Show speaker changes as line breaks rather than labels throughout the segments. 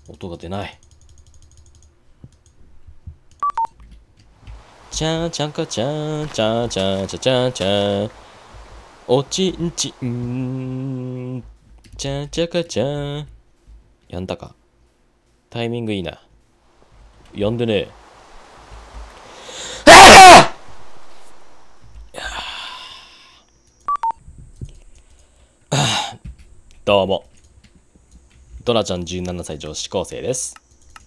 音が出ない。ちゃんちゃんかちゃんちゃんちゃんちゃちゃんちゃん。おちんちん。ちゃんちゃかちゃん。やんだか。タイミングいいな。呼んでねえ。どうも。ドラちゃん17歳女子高生です。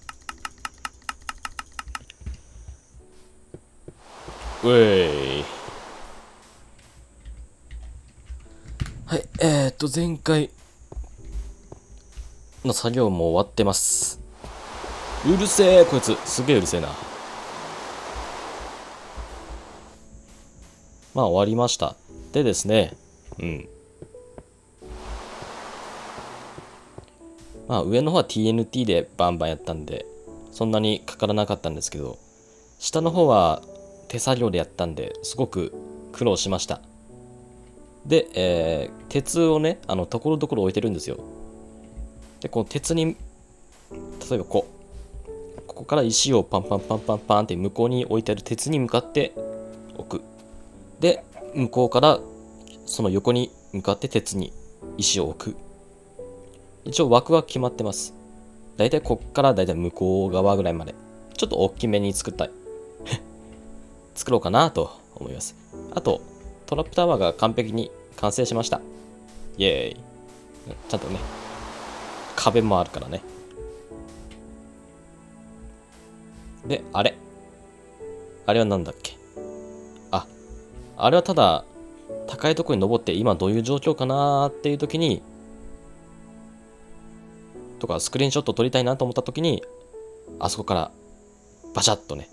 うえい。はい、前回の作業も終わってます。うるせえ、こいつ。すげえうるせえな。まあ終わりました。でですね、まあ上の方は TNT でバンバンやったんで、そんなにかからなかったんですけど、下の方は手作業でやったんで、すごく苦労しました。で、鉄をね、ところどころ置いてるんですよ。で、この鉄に、例えばここから石をパンパンパンパンパンって向こうに置いてある鉄に向かって置く。で、向こうからその横に向かって鉄に石を置く。一応枠は決まってます。だいたいこっからだいたい向こう側ぐらいまで。ちょっと大きめに作ったい。作ろうかなと思います。あと、トラップタワーが完璧に完成しました。イエーイ。ちゃんとね、壁もあるからね。で、あれはなんだっけ。あれはただ、高いところに登って今どういう状況かなーっていう時に、とかスクリーンショット撮りたいなと思った時に、あそこからバシャッとね。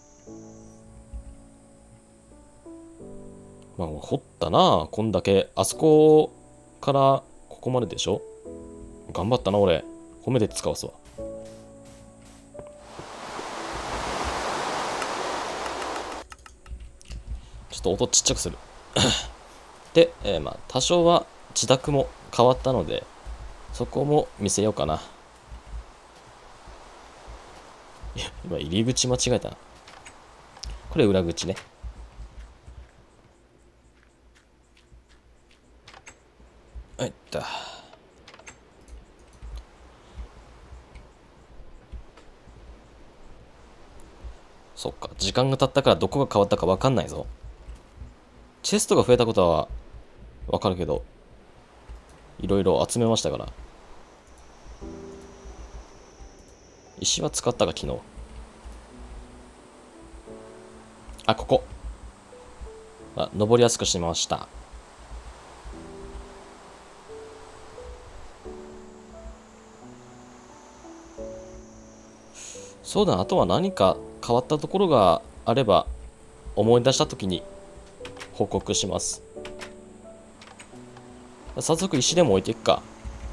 まあ掘ったな、こんだけ。あそこからここまででしょ。頑張ったな俺。褒めて使わすわ。ちょっと音ちっちゃくする。で、まあ多少は自宅も変わったので、そこも見せようかな。いや、今入り口間違えたな。これ裏口ね。はいった。そっか、時間が経ったからどこが変わったか分かんないぞ。チェストが増えたことは分かるけど、いろいろ集めましたから。石は使ったか昨日。あ、ここ。登りやすくしました。そうだな、あとは何か変わったところがあれば思い出した時に報告します。早速石でも置いていくか。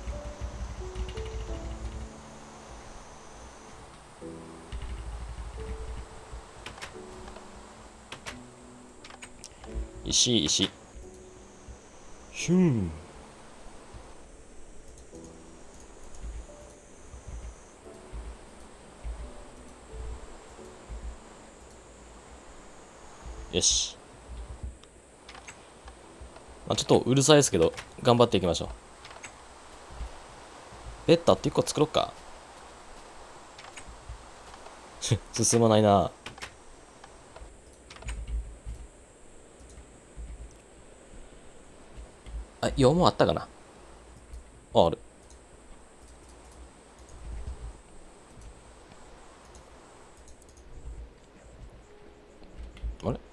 石。ヒュン。よし。まあ、ちょっとうるさいですけど、頑張っていきましょう。ベッドって1個作ろっか。進まないな。4もあったかな。ある。あれ。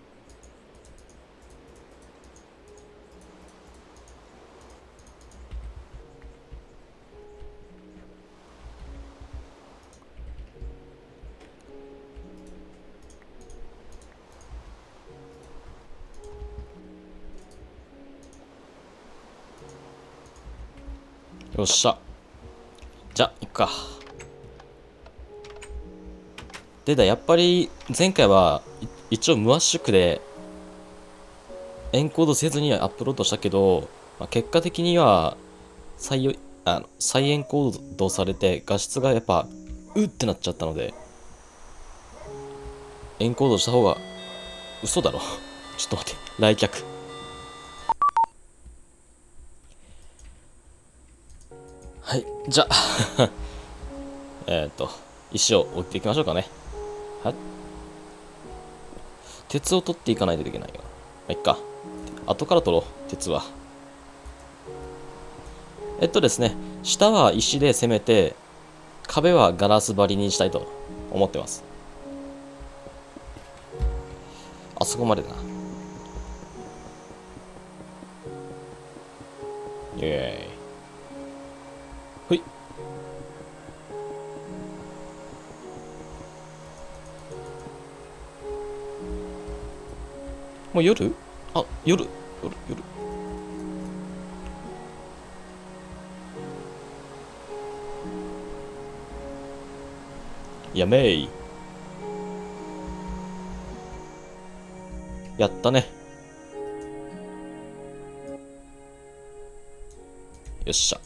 よっしゃ。じゃあ、行くか。でやっぱり前回は一応無圧縮でエンコードせずにアップロードしたけど、結果的には再エンコードされて画質がやっぱうってなっちゃったので、エンコードした方が。嘘だろ。ちょっと待って、来客。はい、じゃあ石を置いていきましょうかね。はい。鉄を取っていかないといけないよ。まあ、いっか。後から取ろう、鉄は。ですね、下は石で攻めて、壁はガラス張りにしたいと思ってます。あそこまでだな。イエーイ。ほい。もう夜。あ、夜。夜。やめい。やったね。よっしゃ。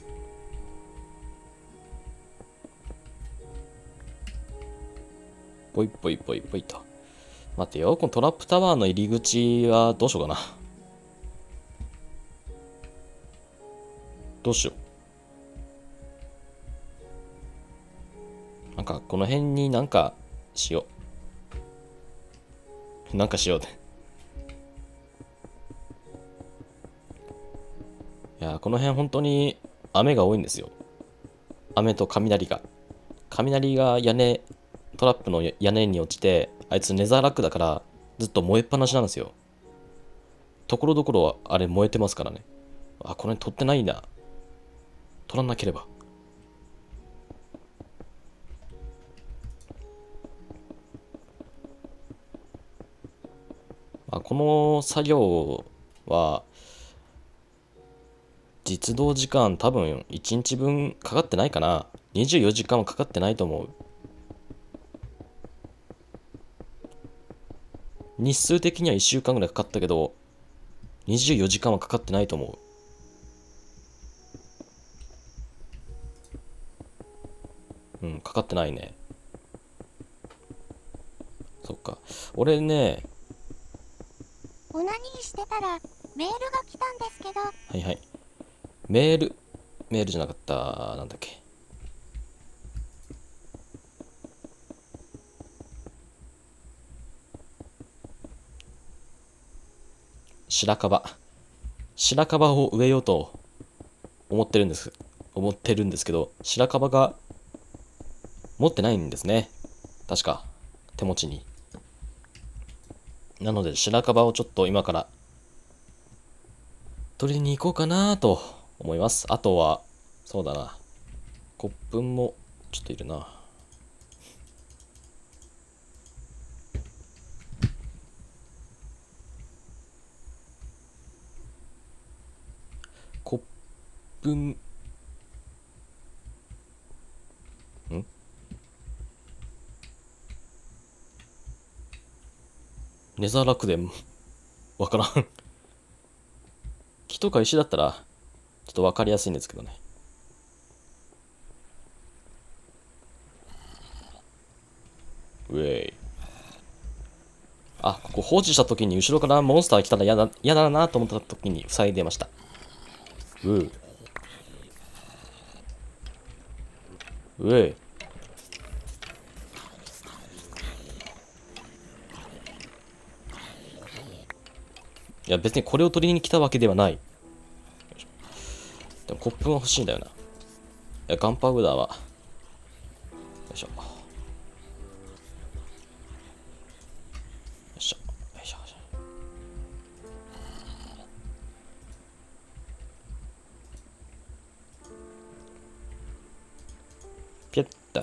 ぽいぽいぽいぽいと。待ってよ、このトラップタワーの入り口はどうしようかな。どうしよう。なんか、この辺になんかしよう。なんかしようで。いや、この辺本当に雨が多いんですよ。雨と雷が。雷がトラップの屋根に落ちて、あいつネザーラックだからずっと燃えっぱなしなんですよ。ところどころはあれ燃えてますからね。あ、これ取ってないな。取らなければ。この作業は実動時間多分1日分かかってないかな。24時間はかかってないと思う。日数的には1週間ぐらいかかったけど、24時間はかかってないと思う。うん、かかってないね。そっか。俺ね、
オナニーしてたらメールが来たんですけど。
はいはい。メールじゃなかった。なんだっけ。白樺。白樺を植えようと思ってるんです。思ってるんですけど、白樺が持ってないんですね。確か。手持ちに。なので白樺をちょっと今から取りに行こうかなと思います。あとは、そうだな。コップンもちょっといるな。コップン、ネザーラックでわからん。木とか石だったら、ちょっとわかりやすいんですけどね。ウェイ。あ、ここ放置した時に後ろからモンスター来たら嫌だなと思った時に塞いでました。うェイ。いや、別にこれを取りに来たわけではない。でもコップが欲しいんだよな。いや、ガンパウダーは。よいしょ。よいしょ。よいしょ。ピュッと。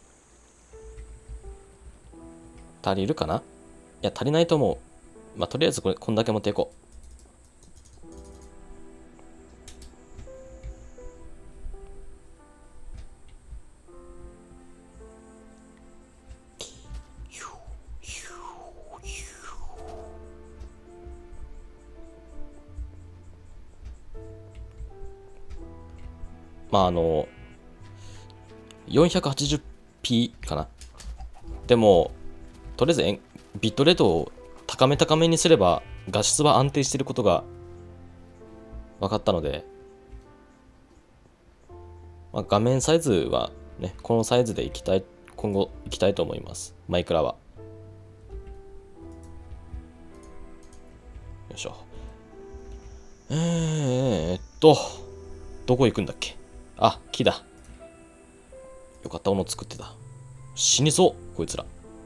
足りるかな。いや、足りないと思う。まあ、とりあえずこんだけ持っていこう。 まあ480p かな。でもとりあえずビットレートを高めにすれば画質は安定していることが分かったので、まあ、画面サイズはね、このサイズで今後いきたいと思います。マイクラは。よいしょ。どこ行くんだっけ。あ、木だ。よかった、斧作ってた。死にそう、こいつら。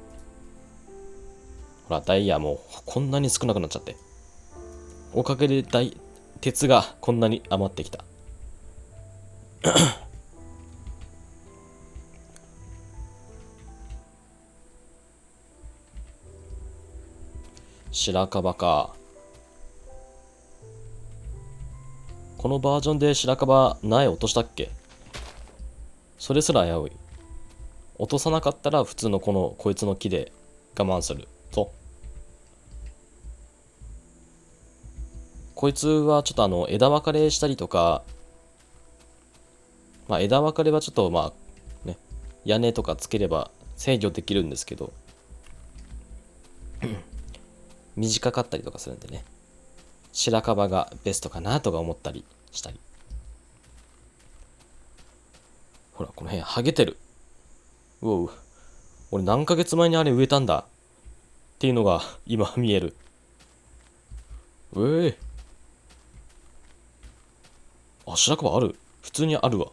ほら、ダイヤもうこんなに少なくなっちゃって。おかげで鉄がこんなに余ってきた。白樺か。このバージョンで白樺苗落としたっけ。それすら危うい。落とさなかったら普通のこいつの木で我慢する。こいつはちょっと枝分かれしたりとか、まあ枝分かれはちょっとまあね、屋根とかつければ制御できるんですけど、短かったりとかするんでね、白樺がベストかなとか思ったりしたり。ほら、この辺ハゲてる。うおう。俺何ヶ月前にあれ植えたんだっていうのが今見える。あ、白樺ある。普通にあるわ。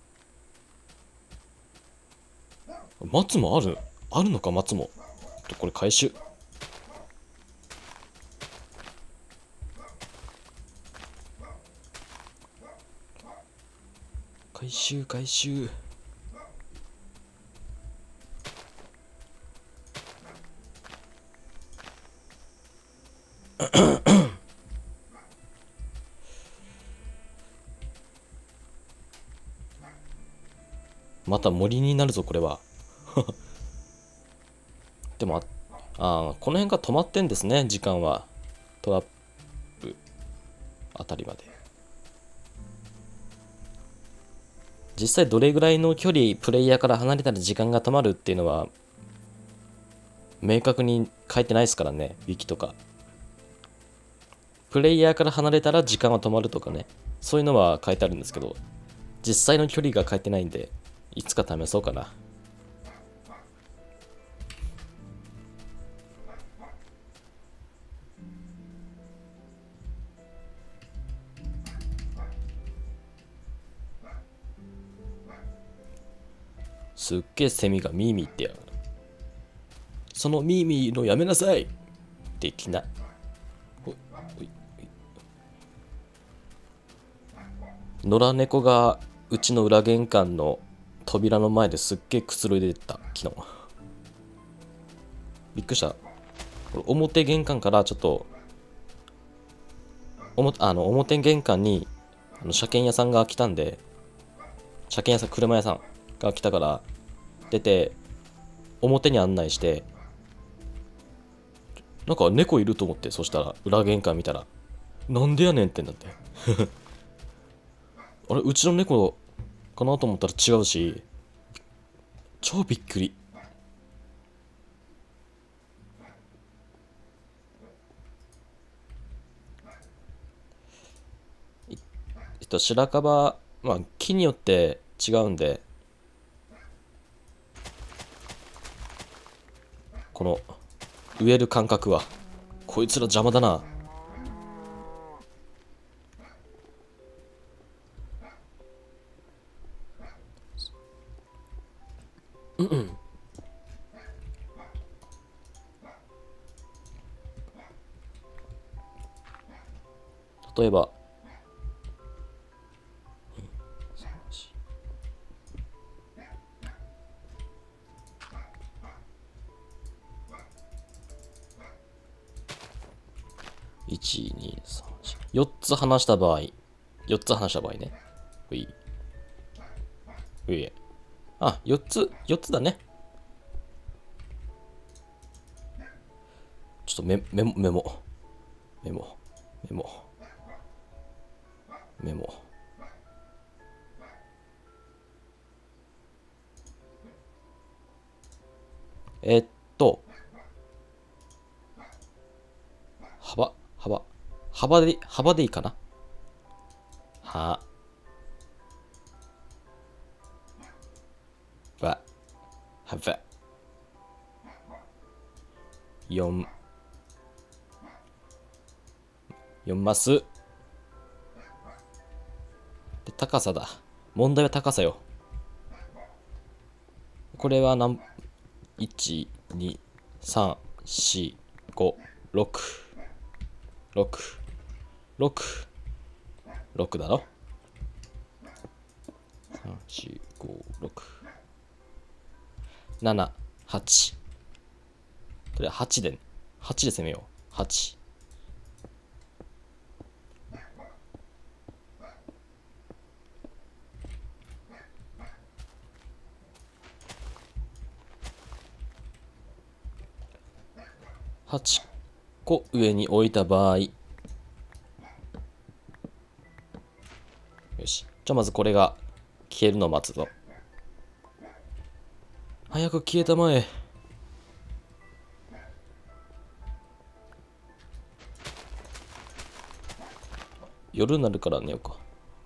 松もあるのか、松も。これ回収。回収。また森になるぞ、これは。でも、この辺が止まってんですね、時間は。トラップあたりまで。実際どれぐらいの距離プレイヤーから離れたら時間が止まるっていうのは明確に書いてないですからね、ウィキとか。プレイヤーから離れたら時間は止まるとかね、そういうのは書いてあるんですけど、実際の距離が書いてないんで、いつか試そうかな。すっげえセミがミーミーってやがる。そのミーミーのやめなさい。できない。野良猫がうちの裏玄関の扉の前ですっげえくつろいでた、昨日。びっくりした。表玄関からちょっと、表玄関に車検屋さんが来たんで、車屋さんが来たから出て、表に案内して、なんか猫いると思って、そしたら裏玄関見たら、なんでやねんってなって。あれ、うちの猫かなと思ったら違うし、超びっくり。白樺、まあ木によって違うんで、この植える感覚は、こいつら邪魔だな。例えば、1、2、3、4つ離した場合、ね。うい。あ、4つだね。ちょっとメモ。メモ。 えっと、幅でいいかな。は、ば、はば、4マス。で、高さだ。問題は高さよ。これは1、2、3、4、5、6、6、6、6だろ。3、4、5、6、7、8。これ8で攻めよう。8。8個上に置いた場合。よし。じゃあまずこれが消えるのを待つぞ。早く消えたまえ。夜になるから寝ようか。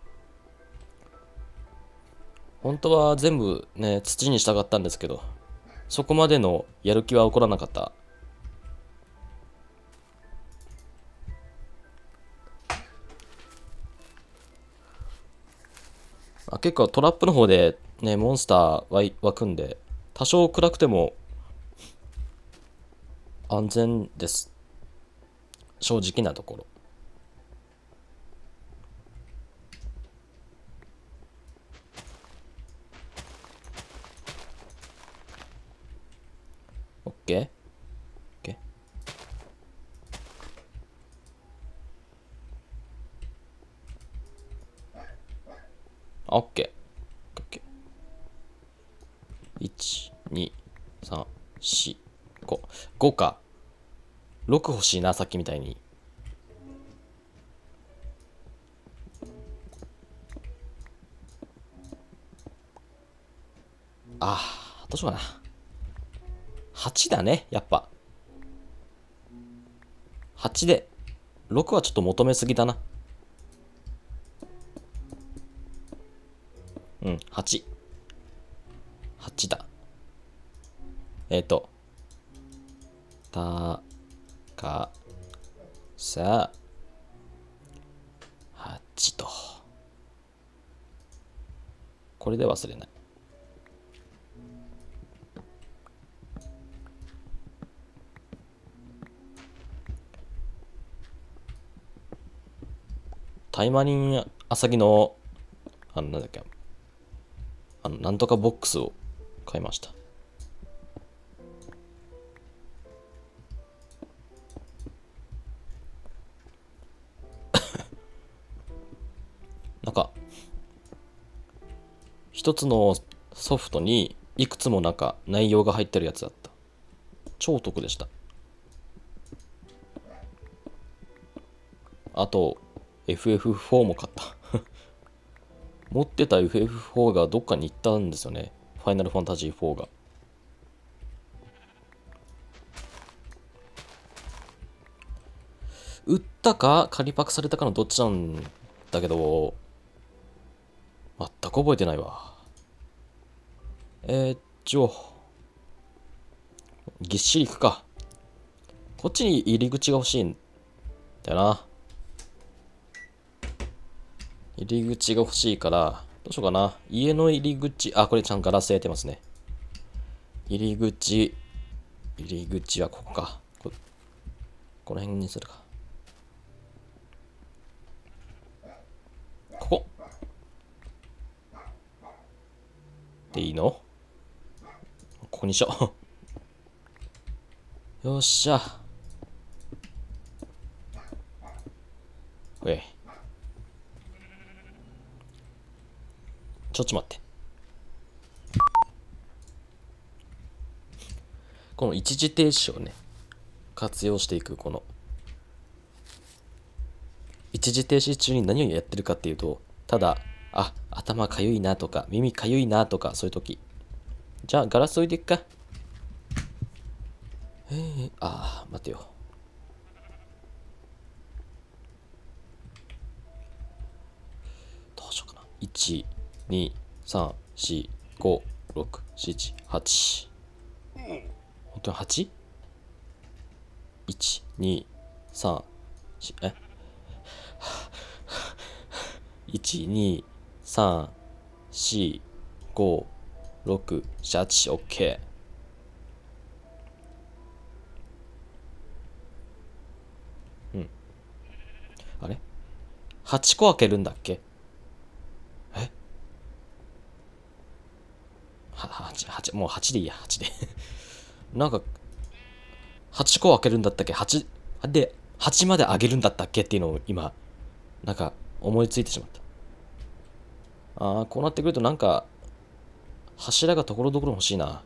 本当は全部ね、土にしたかったんですけど、そこまでのやる気は起こらなかった。結構トラップの方でね、モンスター湧くんで、多少暗くても安全です。正直なところ。オッケー。オッケー。1、2、3、4、5。5か。6欲しいな、さっきみたいに。どうしようかな。8だね、やっぱ。8で。6はちょっと求めすぎだな。うん、8。8だ。か、さ、8と。これで忘れない。タイマリンアサギの、なんだっけ、なんとかボックスを買いました。なんか、一つのソフトにいくつもなんか内容が入ってるやつだった。超お得でした。あと、FF4 も買った。持ってた FF4 がどっかに行ったんですよね。ファイナルファンタジー4が。売ったか仮パクされたかのどっちなんだけど、全く覚えてないわ。ぎっしりいくか。こっちに入り口が欲しいんだよな。入り口が欲しいから、どうしようかな。家の入り口、これちゃんとガラス焼いてますね。入り口はここか。この辺にするか。ここ。でいいの？ここにしよう。よっしゃ。ほい。ちょっと待って。この一時停止をね、活用していく、この。一時停止中に何をやってるかっていうと、ただ、頭かゆいなとか、耳かゆいなとか、そういう時。じゃあ、ガラス置いていくか。 待てよ。どうしようかな。1、2、3、4、5、6、7、8。本当に 8?1、2、3、4、1、2、3、4、5、6、7、8、オッケー。あれ ?8 個開けるんだっけ？え8、もう8でいいや、8で。なんか、8個開けるんだったっけ？ 8、で、8まで上げるんだったっけっていうのを今、なんか思いついてしまった。こうなってくるとなんか、柱がところどころ欲しいな。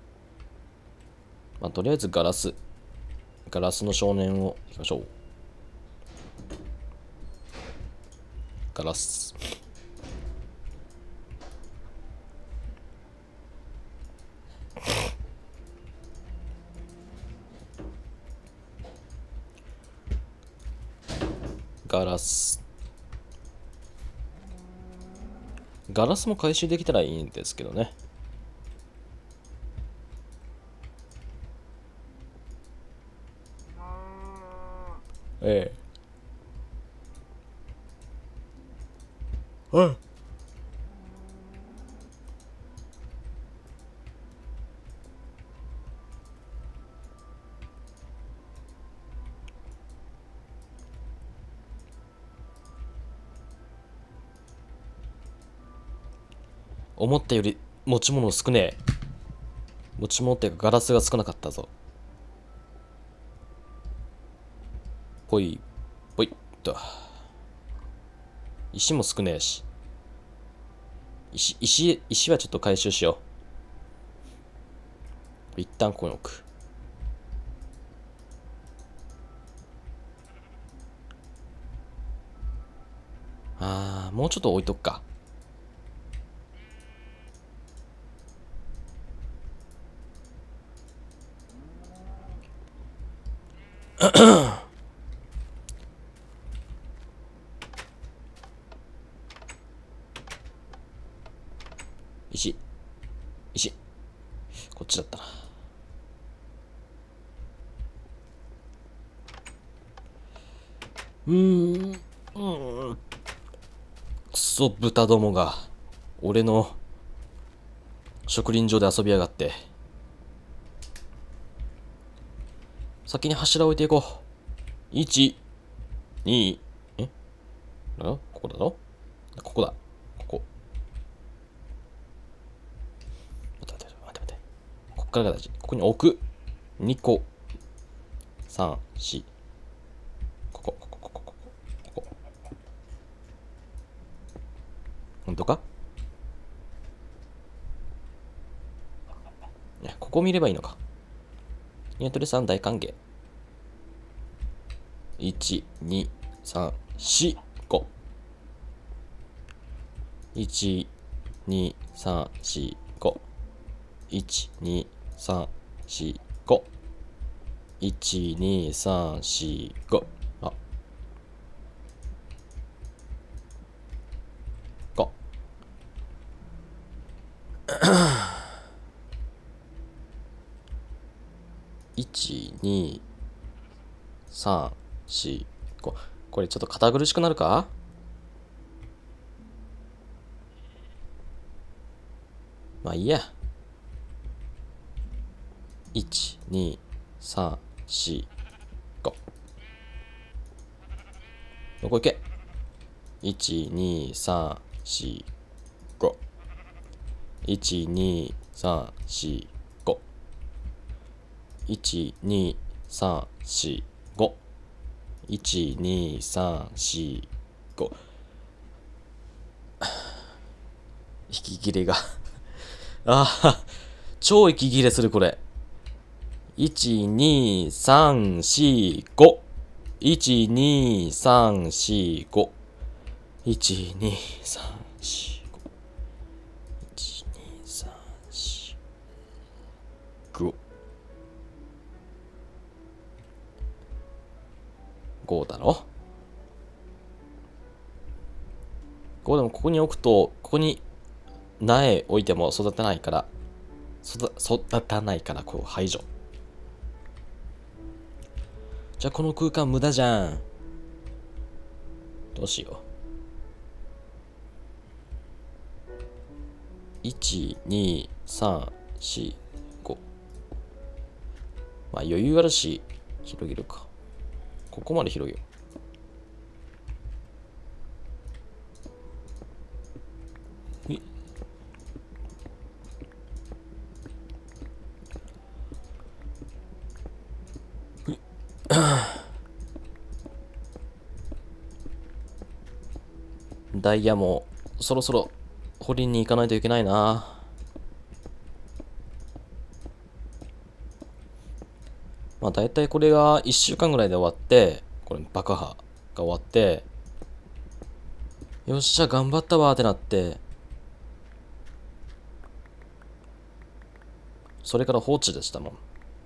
とりあえずガラスの少年をいきましょう。ガラス。ガラス。ガラスも回収できたらいいんですけどね。ええ。思ったより持ち物少ねえ。持ち物っていうかガラスが少なかったぞ。ぽい、ぽいっと。石も少ねえし。石はちょっと回収しよう。一旦ここに置く。もうちょっと置いとくか。石。こっちだったな。クソ豚どもが俺の植林場で遊びやがって。先に柱置いていこう。1、2、ここだろ？ここだ。ここ。待って。こっからが大事。ここに置く。2個。3、4。ここ。本当か？ここ見ればいいのか。ニワトリさん大歓迎。1、2、3、4、5。1、2、3、4、5。1、2、3、4、5。1、2、3、4、5。5。1、2、3、4、5。これちょっと堅苦しくなるか？まあいいや。1、2、3、4、5。どこ行け？ 1、2、3、4、5。1、2、3、4、5。1、2、3、4、5。1、2、3、4、5。息切れが超息切れするこれ。1、2、3、4、5。1、2、3、4、5。1、2、3、4、5。1、2、3、4、5。 5だろ。5でもここに置くと、ここに苗置いても育たないから、育たないから、こう排除。じゃあこの空間無駄じゃん。どうしよう。1、2、3、4、5。まあ余裕あるし、広げるか。ここまで広げよう。ダイヤもそろそろ掘りに行かないといけないな。まあ大体これが1週間ぐらいで終わって、これ爆破が終わって、よっしゃ頑張ったわーってなって、それから放置でしたもん。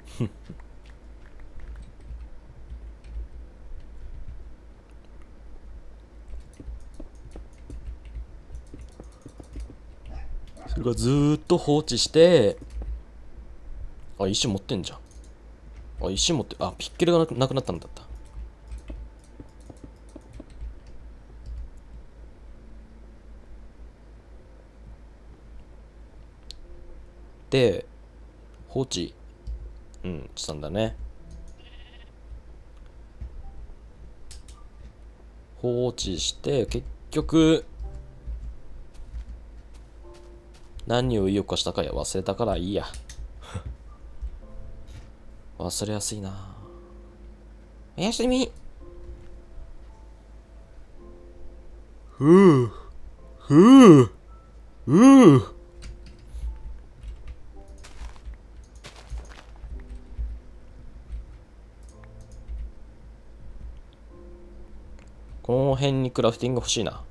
それがずーっと放置して、あ、石持ってんじゃん。あ、石持って、あ、ピッケルがなくなったんだった。で、放置、したんだね。放置して、結局、何を意欲化したかや忘れたからいいや。忘れやすいな。おやすみ。ふう、ふう、うう。この辺にクラフティング欲しいな。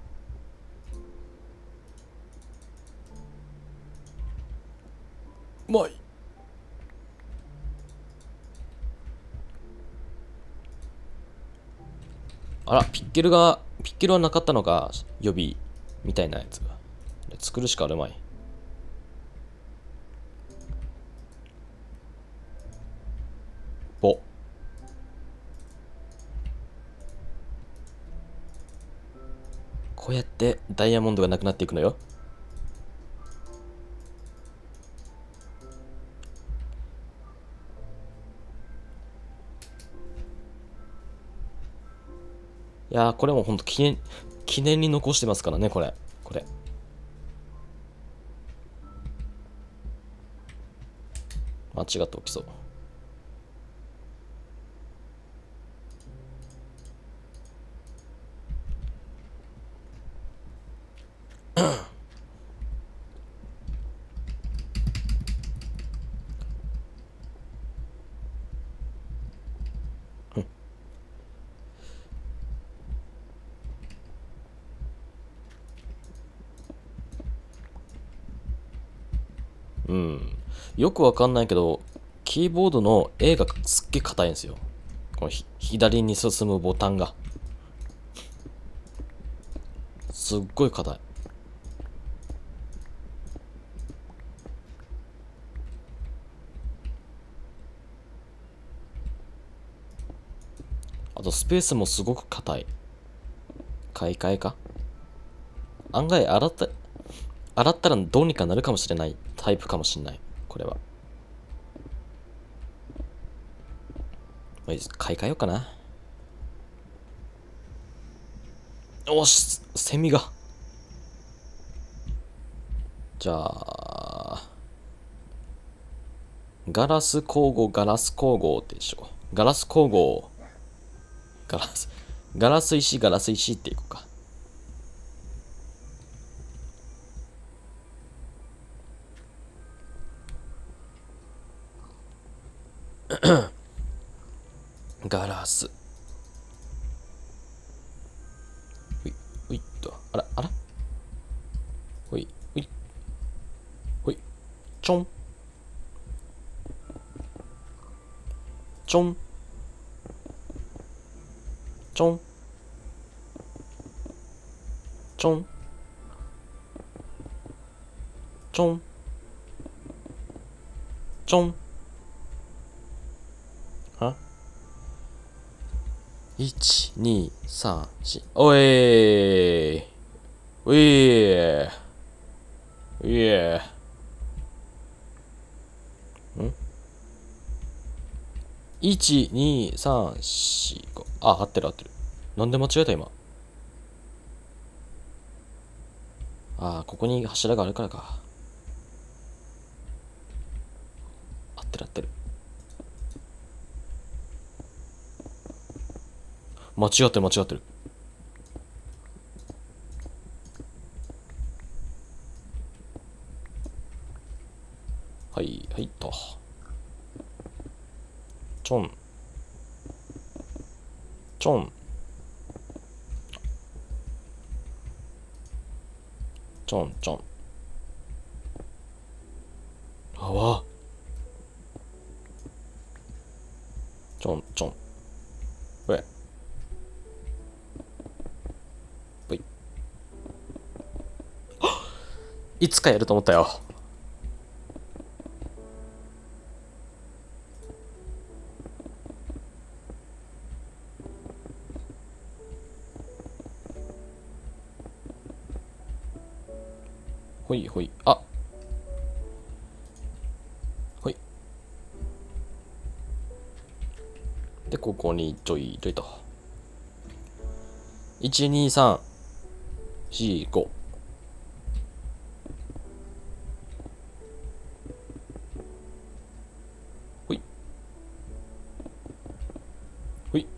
うまい。あら、ピッケルはなかったのか、予備みたいなやつが。作るしかあるまい。ぼ。こうやってダイヤモンドがなくなっていくのよ。いやー、これもほんと記念に残してますからね、これ。間違っておきそう。うん。よくわかんないけど、キーボードの A がすっげえ硬いんですよ。この左に進むボタンが。すっごい硬い。あとスペースもすごく硬い。買い替えか。案外洗ったらどうにかなるかもしれないタイプかもしれない。これは。買い替えようかな。おし、セミが。じゃあ、ガラス工房でしょ。ガラス工房。ガラス石っていこうか。ガラス。ほいっと。あらほい、ほい、ちょん。ちょん。 ちょんちょんちょんちょん。は ?1、2、3、4。おいおいいえ。1、2、3、4、5。あ、合ってる合ってる。なんで間違えた今。ここに柱があるからか。合ってる合ってる。間違ってる間違ってる。はいはいと。ちょんちょんちょんちょん。あわちょんちょん。うえぷい。いつかやると思ったよ。ほいほい。あ、ほい。で、ここにちょいちょいと。1、2、3、4、5。ほい。ほい。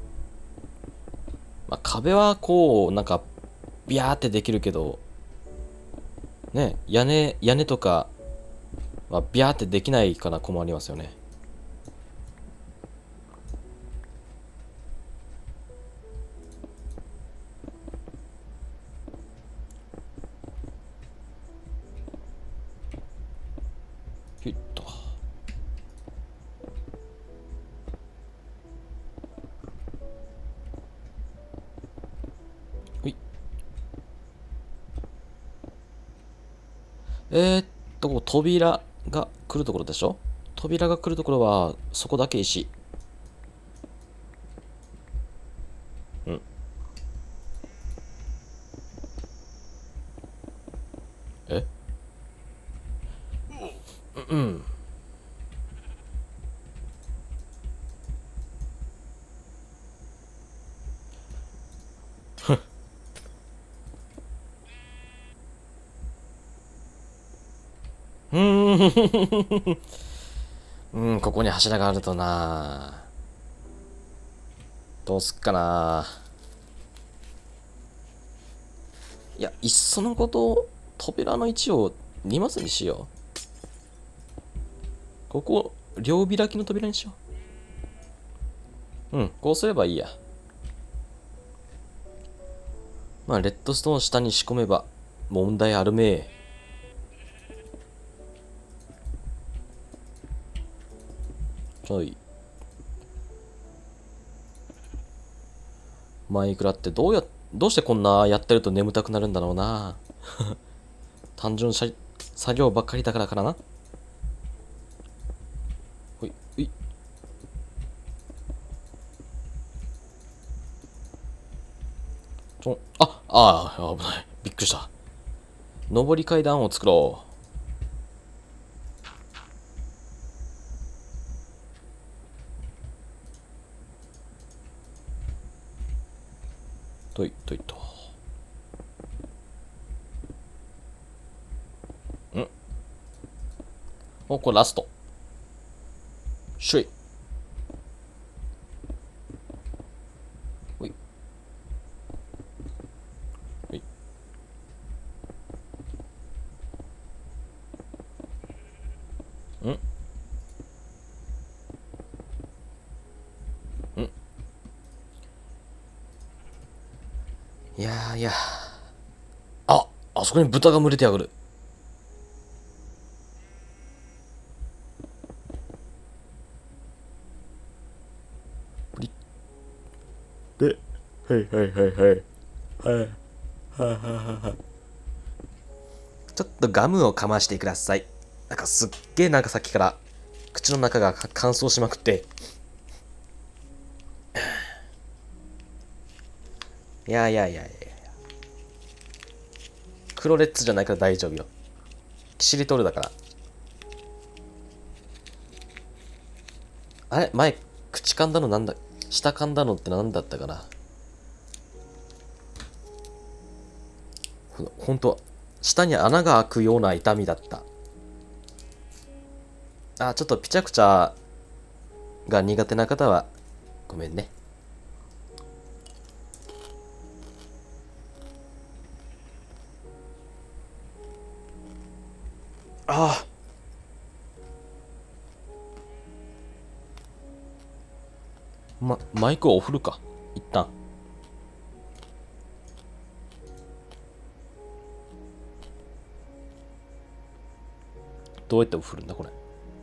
まあ、壁はこう、なんか、ビャーってできるけど、ね、屋根とか、まあ、ビャーってできないから困りますよね。ひゅっと。ほい。扉が来るところでしょ。扉が来るところは、そこだけ石。うん。えうん。うーん。うん、ここに柱があるとな。どうすっかな。いや、いっそのこと、扉の位置を2マスにしよう。ここ、両開きの扉にしよう。うん、こうすればいいや。まあ、レッドストーン下に仕込めば、問題あるめえ。ちょい。マイクラってどうしてこんなやってると眠たくなるんだろうな。単純作業ばっかりだからかな。ほい、ほい。危ない。びっくりした。上り階段を作ろう。といといと。これラスト。しゅい。ほい。ほい。んいやーいや。あそこに豚が群れてやがる。プリッ。で、 はいはいはいはい。はい。ちょっとガムをかましてください。なんかすっげえなんかさっきから口の中が乾燥しまくって。いやいやいやいや。黒レッツじゃないから大丈夫よ。キシリトールだから。あれ前、口噛んだのなんだ、舌噛んだのってなんだったかな。ほんと、舌に穴が開くような痛みだった。あ、ちょっとピチャクチャが苦手な方は、ごめんね。ああ。マイクをオフるか。一旦。どうやってオフるんだ、これ。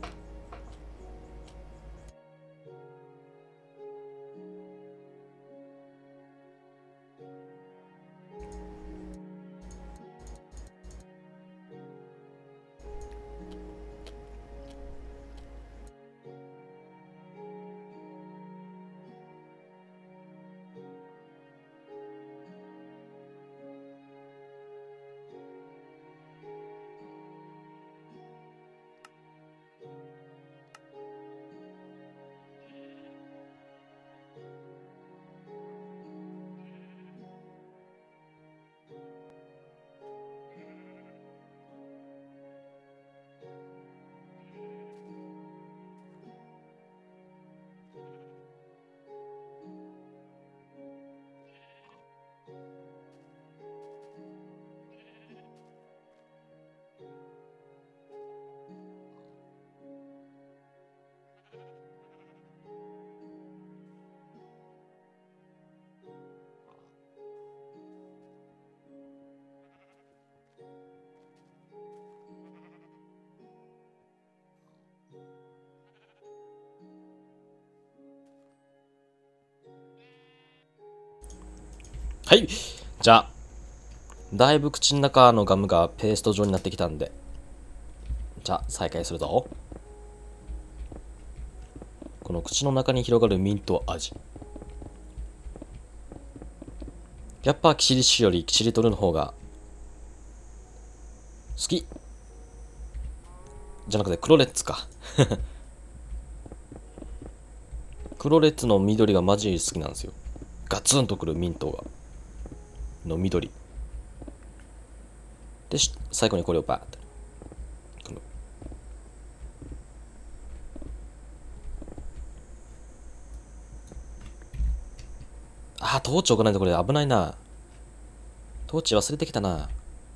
はい。じゃあ、だいぶ口の中のガムがペースト状になってきたんで、じゃあ再開するぞ。この口の中に広がるミント味。やっぱキシリッシュよりキシリトルの方が好きじゃなくてクロレッツか。クロレッツの緑がマジ好きなんですよ。ガツンとくるミントがの緑で、最後にこれをバーってトーチ置かないとこれ危ないな。トーチ忘れてきたな。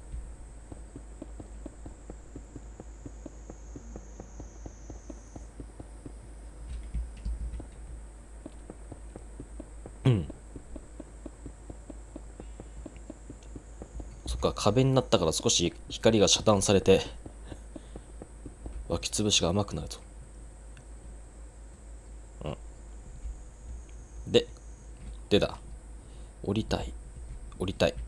そっか、壁になったから少し光が遮断されて湧き潰しが甘くなると。でだ。降りたい。降りたい。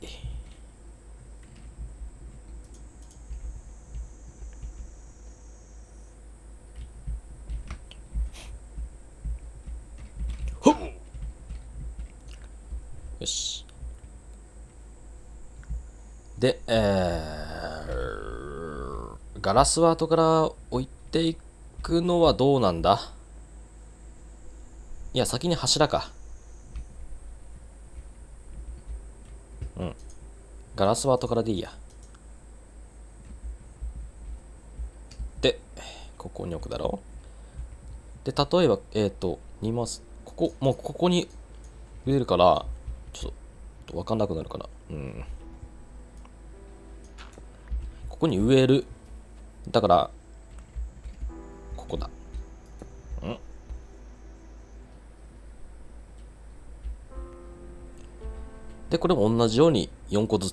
ほっよし。で、ガラスは後から置いていくのはどうなんだ。いや、先に柱か。ガラスは後からでいいや。で、ここに置くだろう。で、例えば、見ます。もうここに植えるから、ちょっとわかんなくなるかな。ここに植える。だから、ここだ。で、これも同じように4個ず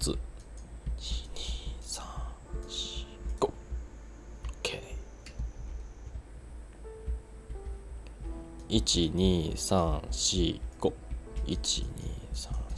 つ。1、2、3、4、5。OK。1、2、3、4、5。1、2、3、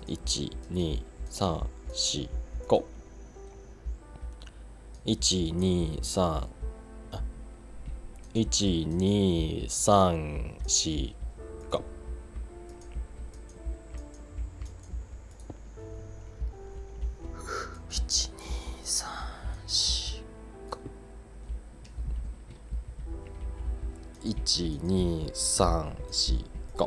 1、2、3、4、5。1、2、3、1、2、3、4、5。1、2、3、4、5。1、2、3、4、5。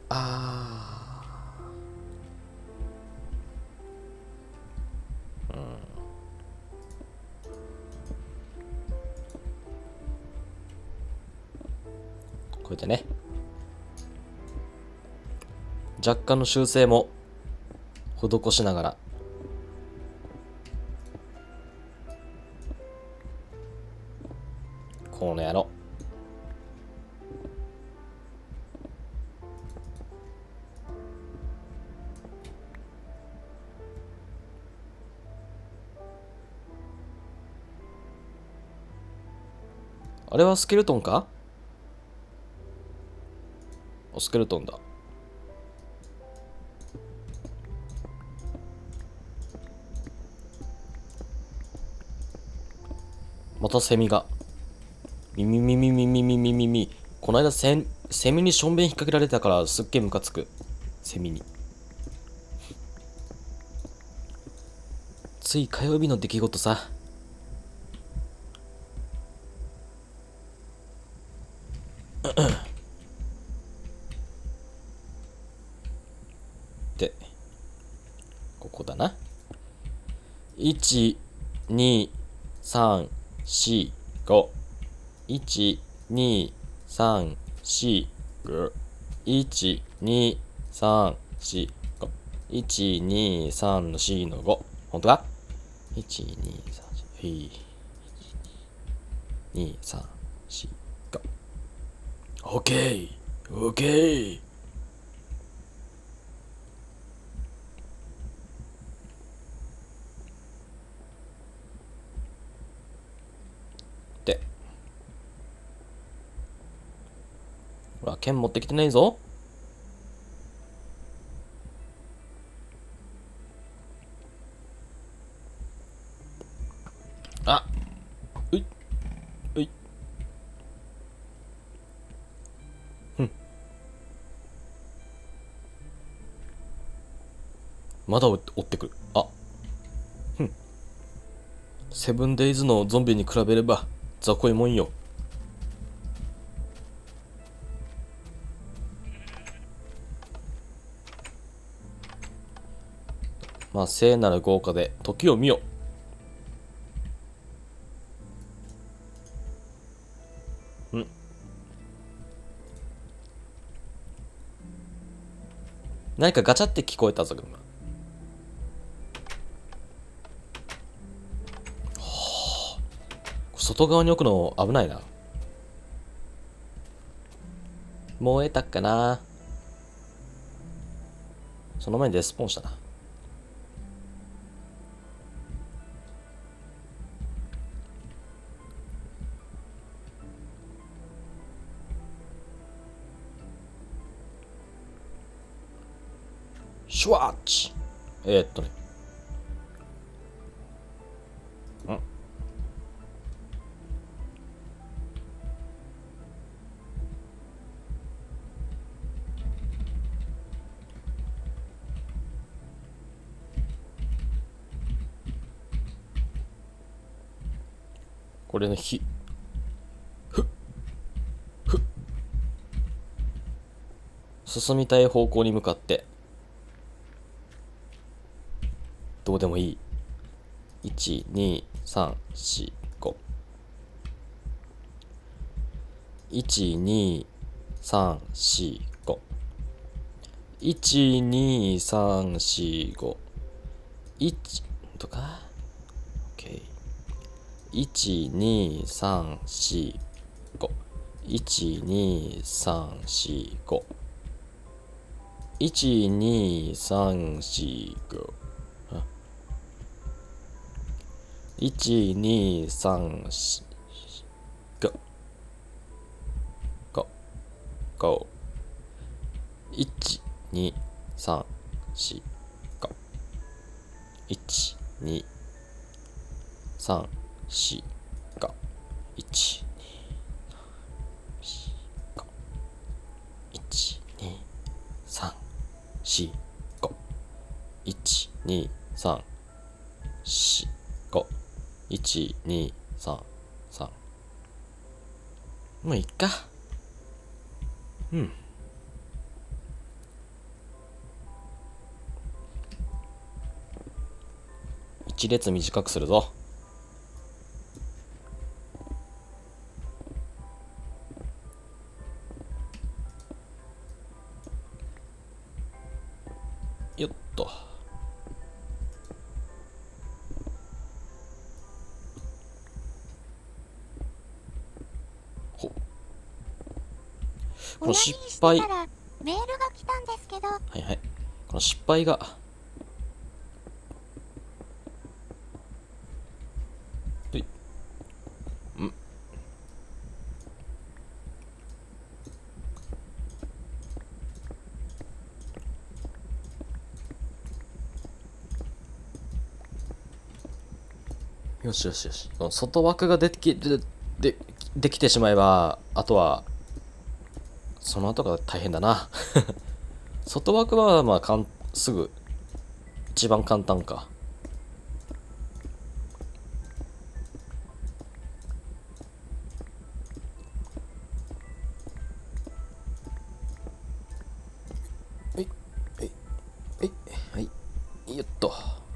これでね、若干の修正も施しながら、この野郎。あれはスケルトンか？スケルトンだ。またセミが。ミミミミミミミミミミ。この間セミにしょんべん引っ掛けられたからすっげえムカつく。セミに。つい火曜日の出来事さ。で、ここだな。1、2、3、4、5。1、2、3、4、5。1、2、3、4、5。1、2、3、4の5。ほんとか？ 1、2、3、4、2、3、4、5。オッケーオッケー。で、ほら、剣持ってきてないぞ。あ、うい、まだ追ってくる。セブンデイズのゾンビに比べれば雑魚いもんよ。まあ聖なる豪華で時を見よ。何かガチャって聞こえたぞ今。外側に置くの危ないな。もう得たっかな。その前にデスポーンしたな。シュワッチ。ね。これの火。進みたい方向に向かって。どうでもいい。1、2、3、4、5。1、2、3、4、5。1、2、3、4、5。1とか ?OK。1、2、3、4、5。1、2、3、4、5。1、2、3、4、5。1、2、3、4、5。5。5。1、2、3、4、 1、2、3、4、5。1、1、2、3、4、5。1、2、3、4、5。1、2、3、3。もういっか。うん。一列短くするぞ。よっと。ほ。この失敗。
メールが来たんですけど。
はいはい。この失敗が。よしよしよし。この外枠ができてしまえば、あとは、その後が大変だな。外枠は、まあ、すぐ、一番簡単か。はい、はい、はい、はい、よっと。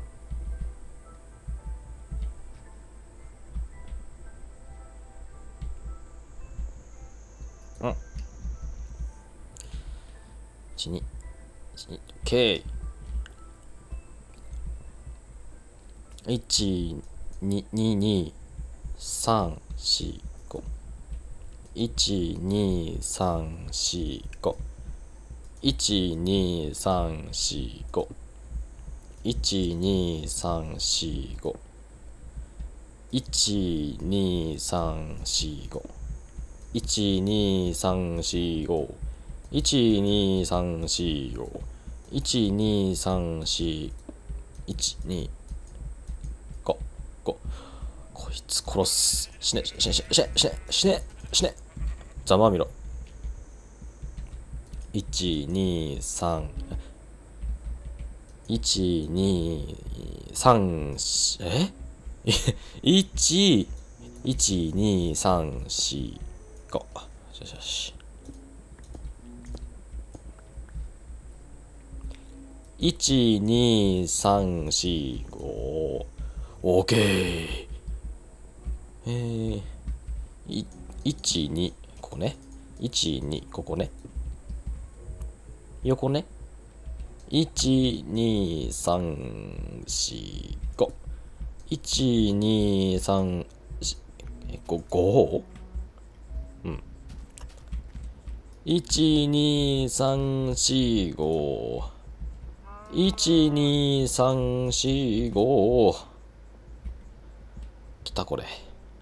うん。1、2、1、2、OK。1、2、2、2、3、4、5。1、2、3、4、5。1、2、3、4、5。1、2、3、4、5。1、2、3、4、5。1、2、3、4、5。1、2、3、4、5。1、2、3、4、1、2、5、5。こいつ殺す。死ね、死ね、死ね、死ね、死ね、死ね、死ね。ざまみろ。1、2、3、1、2、3、1、1、2、3、4、5。よしよしよし。1、2、3、4、5。オーケー。1、2、ここね。1、2、ここね。横ね。1、2、3、4、5。1、2、3、5? うん。1、2、3、4、5。1、2、3、4、5。来たこれ。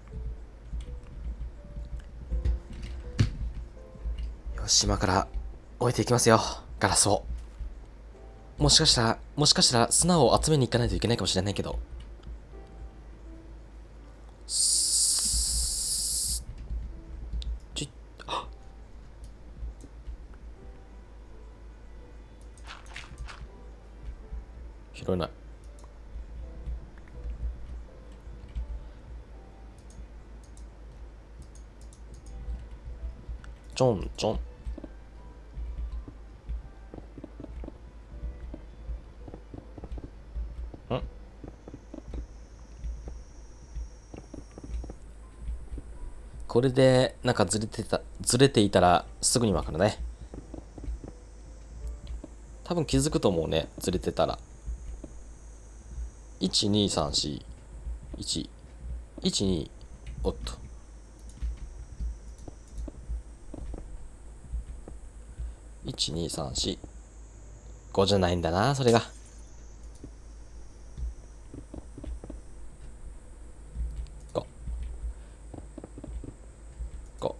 よし、今から置いていきますよ。ガラスを。もしかしたら砂を集めに行かないといけないかもしれないけど。ちょい、拾えない。ちょんちょん。これでなんかずれていたらすぐにわかるね。多分気づくと思うね、ずれてたら。1、2、3、4、1、1、2、おっと。1、2、3、4、5じゃないんだな、それが。5、5。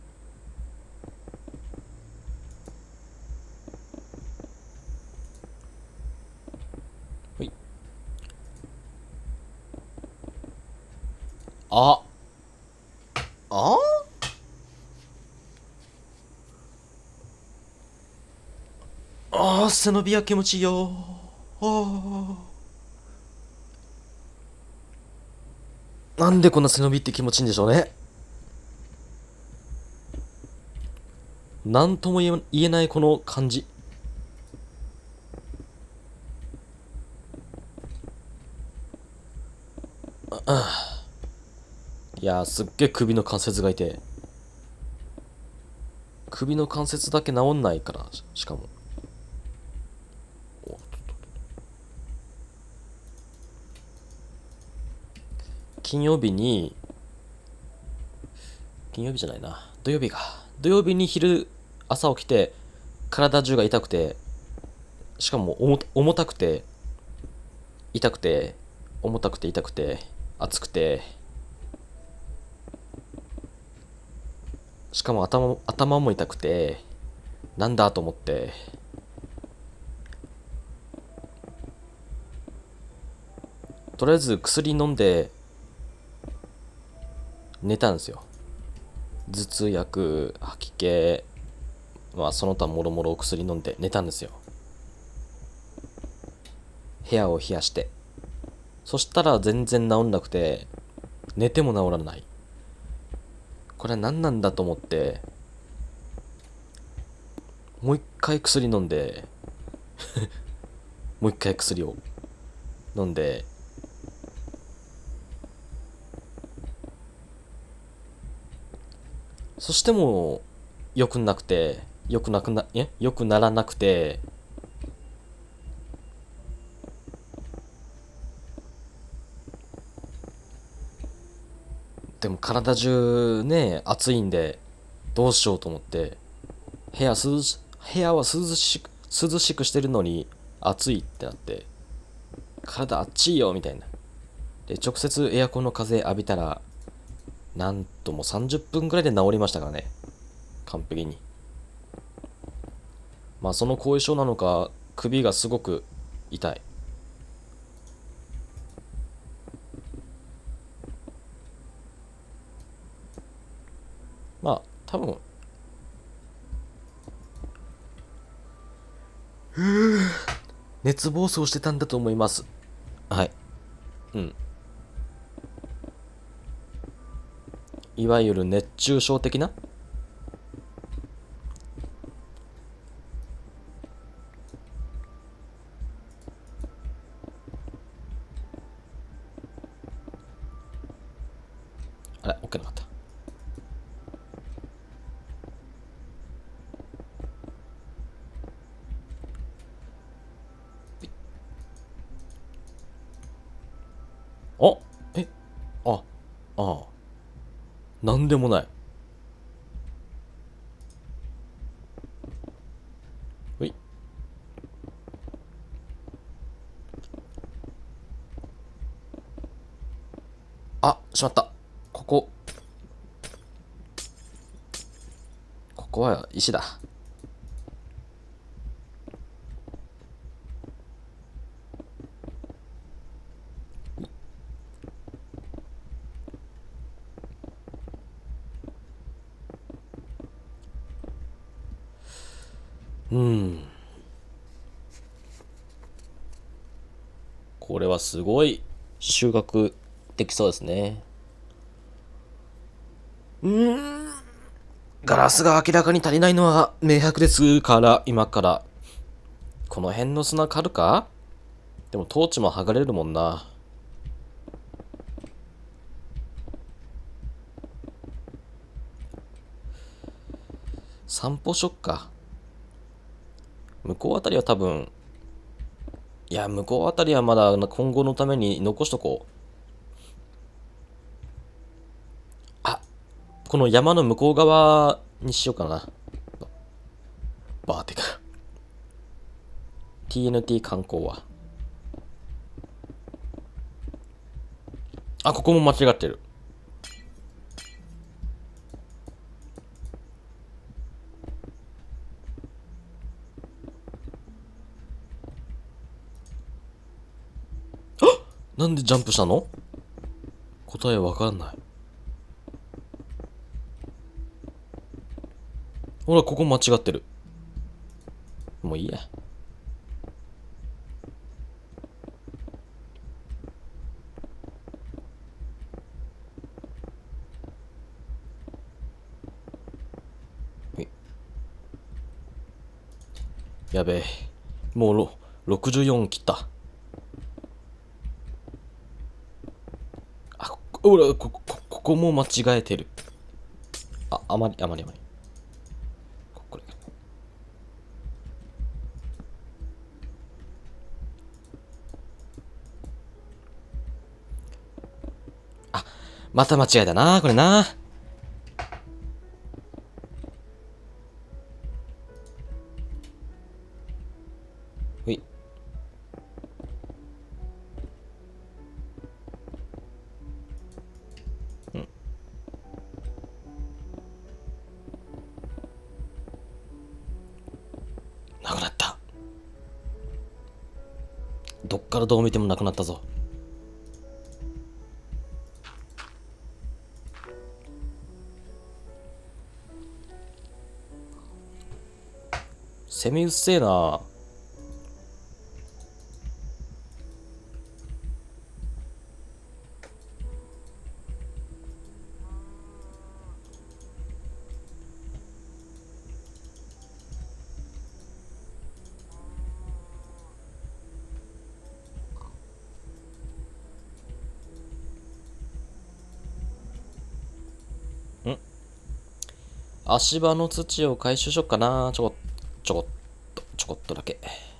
ほい。 あああー、背伸びは気持ちいいよ。なんでこんな背伸びって気持ちいいんでしょうね。なんとも言えないこの感じ。いやー、すっげえ首の関節が痛い。首の関節だけ治んないから、しかも。金曜日に、金曜日じゃないな。土曜日か。土曜日に朝起きて、体中が痛くて、しかも重たくて、痛くて、重たくて痛くて、熱くて、しかも頭も痛くて、なんだと思って、とりあえず薬飲んで、寝たんですよ。頭痛薬、吐き気、まあその他もろもろお薬飲んで寝たんですよ。部屋を冷やして。そしたら全然治んなくて、寝ても治らない。これは何なんだと思って、もう一回薬飲んで、もう一回薬を飲んで、そしても良くなくて、良くならなくて、でも体中ね、暑いんで、どうしようと思って、部屋は涼しくしてるのに暑いってなって、体暑いよみたいな。で、直接エアコンの風浴びたら、なんとも30分くらいで治りましたからね。完璧に。まあその後遺症なのか、首がすごく痛い。まあ多分、熱暴走してたんだと思います。はい。うん。いわゆる熱中症的な。あれ、OK なかった。あえあ、ああ。なんでもない。ほい。あ、しまった。ここは石だ。うん。これはすごい収穫できそうですね。ガラスが明らかに足りないのは明白ですから、今から。この辺の砂刈るか。でもトーチも剥がれるもんな。散歩しよっか。向こうあたりは多分、いや、向こうあたりはまだ今後のために残しとこう。あ、この山の向こう側にしようかな。バーティカル。TNT 観光は。あ、ここも間違ってる。なんでジャンプしたの？ 答えわかんない。ほら、ここ間違ってる。もういいや。やべえ。もう64切った。あ、ほら、ここも間違えてる。あまり。これ。また間違えたな、これな。ほい。なくなった。どっからどう見てもなくなったぞ。攻めうっせえな。足場の土を回収しよっかな。ちょこっとだけ。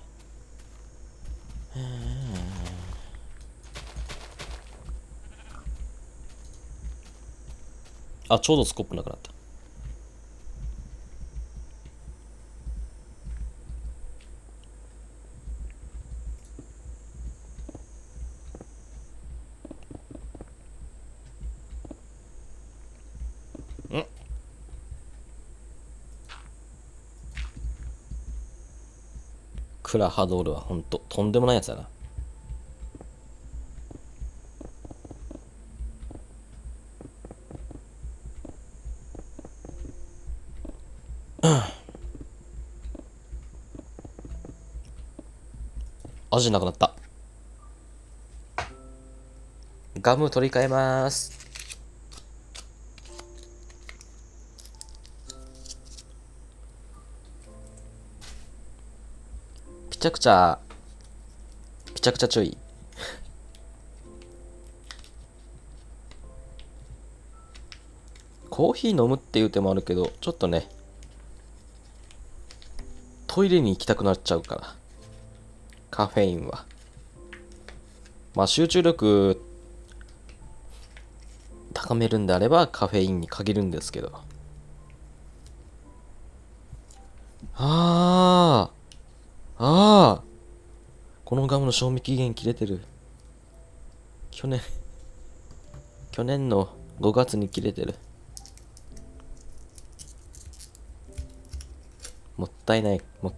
あ、ちょうどスコップなくなった。クラハドールはほんととんでもないやつだな。味なくなった。ガム取り替えます。ぴちゃくちゃ注意。コーヒー飲むっていう手もあるけど、ちょっとね、トイレに行きたくなっちゃうから。カフェインは。まあ集中力高めるんであればカフェインに限るんですけど。ああ、このガムの賞味期限切れてる。去年の5月に切れてる。もったいない。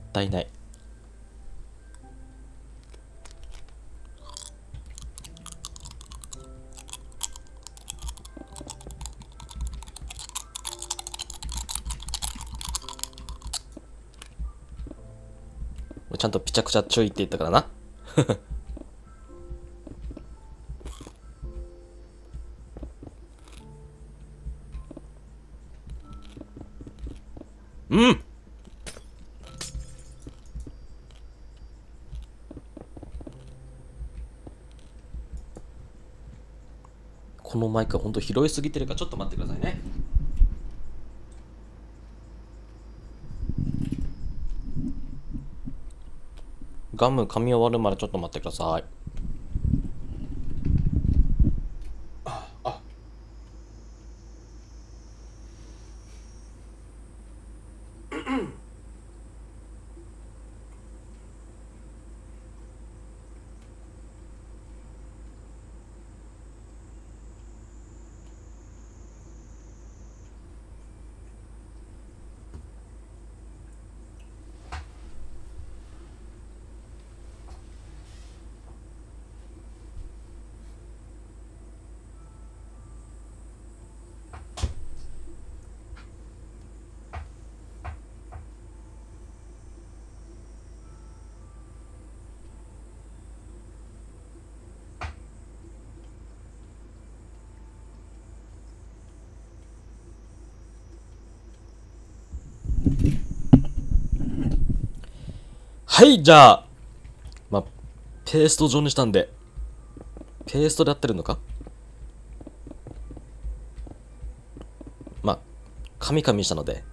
ちゃんとぴちゃくちゃ注意って言ったからな。うん。このマイクはほんと拾いすぎてるからちょっと待ってくださいね。ガム噛み終わるまでちょっと待ってください。 はい、じゃあ、まあ、ペースト状にしたんで、ペーストでやってるのか。まあ、カミカミしたので、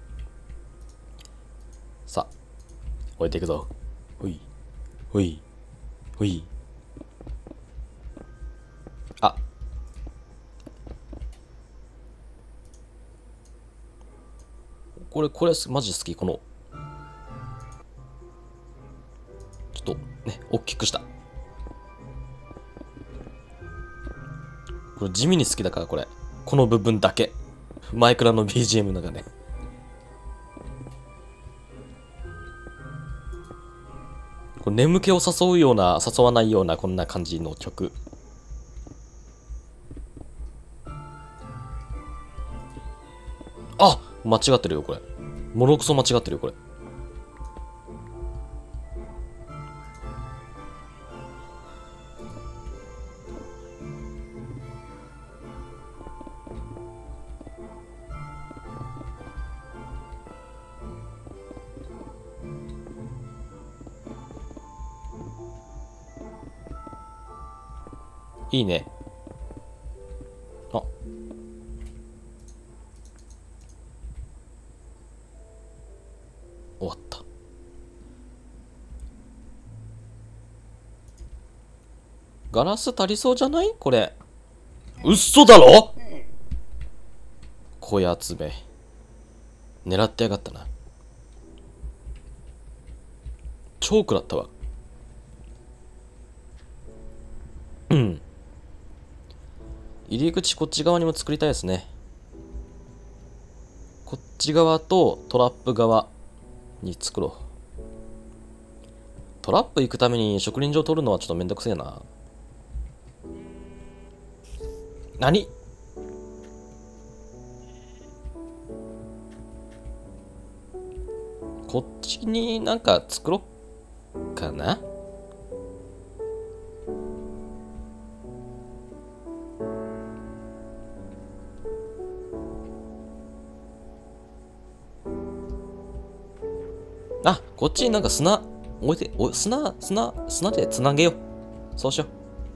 さあ、置いていくぞ。ほい、ほい、ほい。あ、これマジ好き。この、ちょっとね、大きくした。これ地味に好きだから、これ。この部分だけ。マイクラの BGM の中ね。これ眠気を誘うような、誘わないような、こんな感じの曲。あ、間違ってるよ、これ。もろくそ間違ってるよ、これ。いいね。あ。終わった。ガラス足りそうじゃない？これ。嘘だろ？小屋集め。狙ってやがったな。超食らったわ。うん。入り口こっち側にも作りたいですね。こっち側とトラップ側に作ろう。トラップ行くために植林場取るのはちょっとめんどくせえな。何？こっちになんか作ろっかな。あ、こっちになんか砂置いて、砂でつなげよう。そうしよう。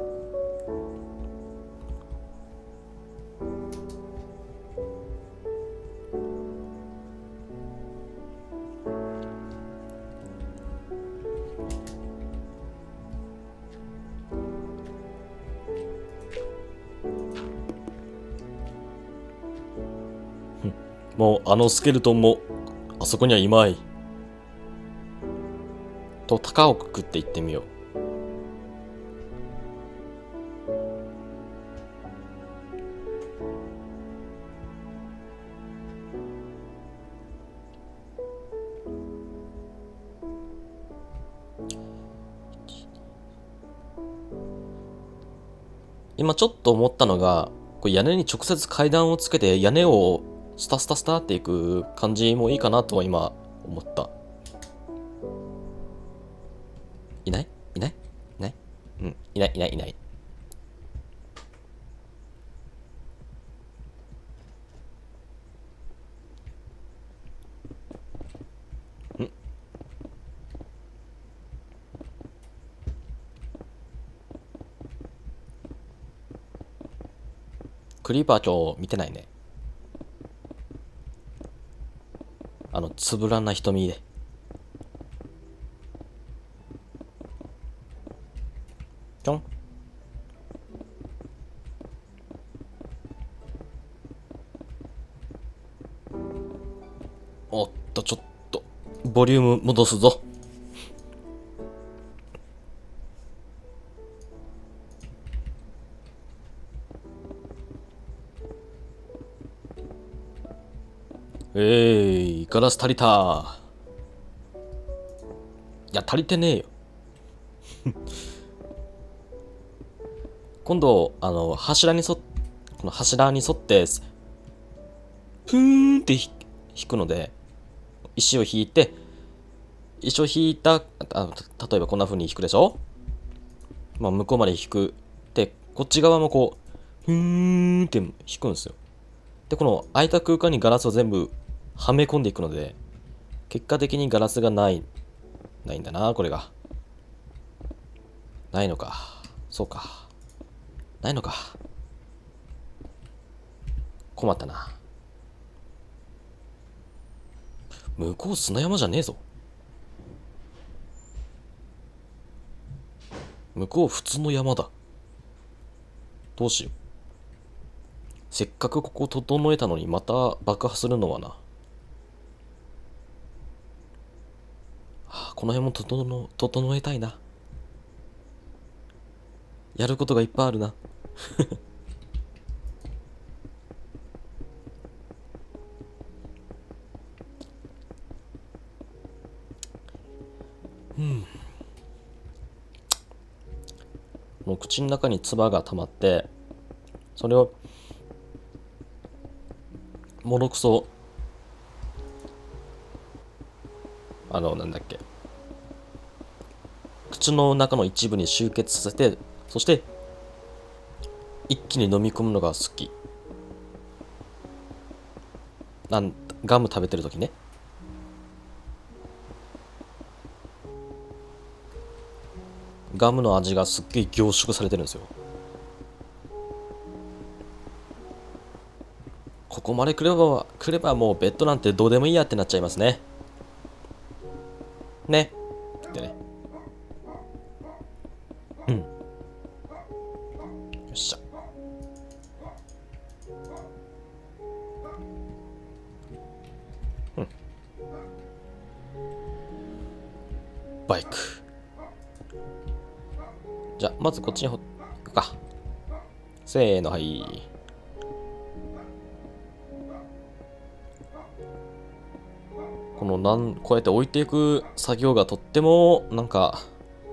もうあのスケルトンもあそこにはいまい。と高をくくって言ってみよう。今ちょっと思ったのが、これ屋根に直接階段をつけて屋根をスタスタスタっていく感じもいいかなとは今思った。いない？いない？いない？うん、いない。ん？クリーパー今日見てないね。つぶらな瞳で。ちょん。おっと、ちょっと、ボリューム戻すぞ。ガラス足りた。いや、足りてねえよ。今度、この柱に沿って、ふーんって引くので、石を引いた、例えばこんな風に引くでしょ。まあ、向こうまで引く。で、こっち側もこう、ふーんって引くんですよ。で、この空いた空間にガラスを全部はめ込んでいくので、結果的にガラスがない。 ないんだな、これが。ないのか。そうか。ないのか。困ったな。向こう砂山じゃねえぞ。向こう普通の山だ。どうしよう。せっかくここ整えたのにまた爆破するのはな。はあ、この辺も整えたいな。やることがいっぱいあるな。もう口の中に唾が溜まって、それをもろくそ、なんだっけ、口の中の一部に集結させて、そして一気に飲み込むのが好き。ガム食べてる時ね。ガムの味がすっげえ凝縮されてるんですよ。ここまで来ればもうベッドなんてどうでもいいやってなっちゃいますね。ね。ってね。うん。よっしゃ。うん。バイク。じゃあ、まずこっちに行くか。せーの、はい。こうやって置いていく作業がとっても、なんか、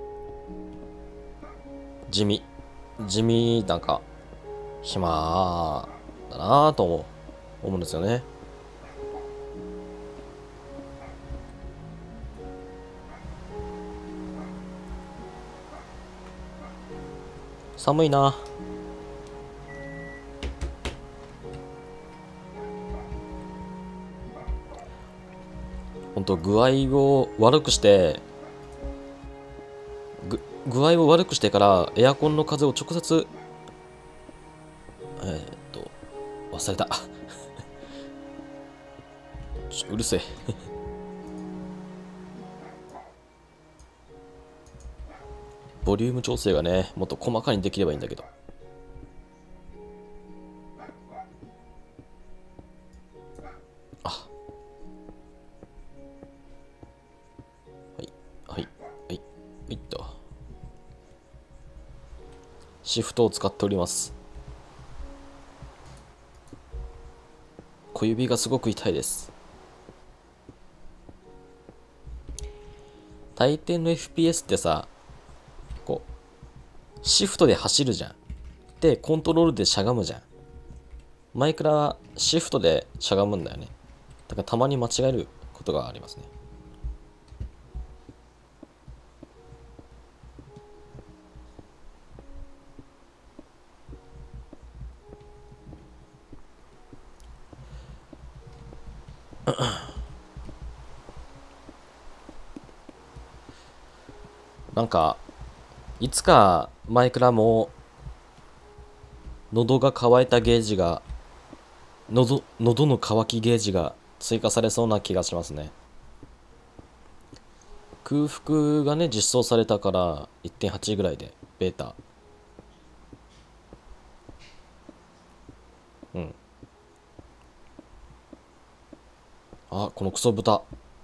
地味。なんか、暇だなぁと思うんですよね。寒いな。ほんと具合を悪くして具合を悪くしてからエアコンの風を直接忘れた。うるせえ。ボリューム調整がねもっと細かにできればいいんだけど。あ、はいはいはいはいっとシフトを使っております。小指がすごく痛いです。大抵の FPS ってさ、こうシフトで走るじゃん。でコントロールでしゃがむじゃん。マイクラはシフトでしゃがむんだよね。だからたまに間違えることがありますね。なんかいつかマイクラも喉が渇いたゲージが喉の渇きゲージが追加されそうな気がしますね。空腹がね実装されたから1.8ぐらいでベータ。うん。あ、このクソ豚。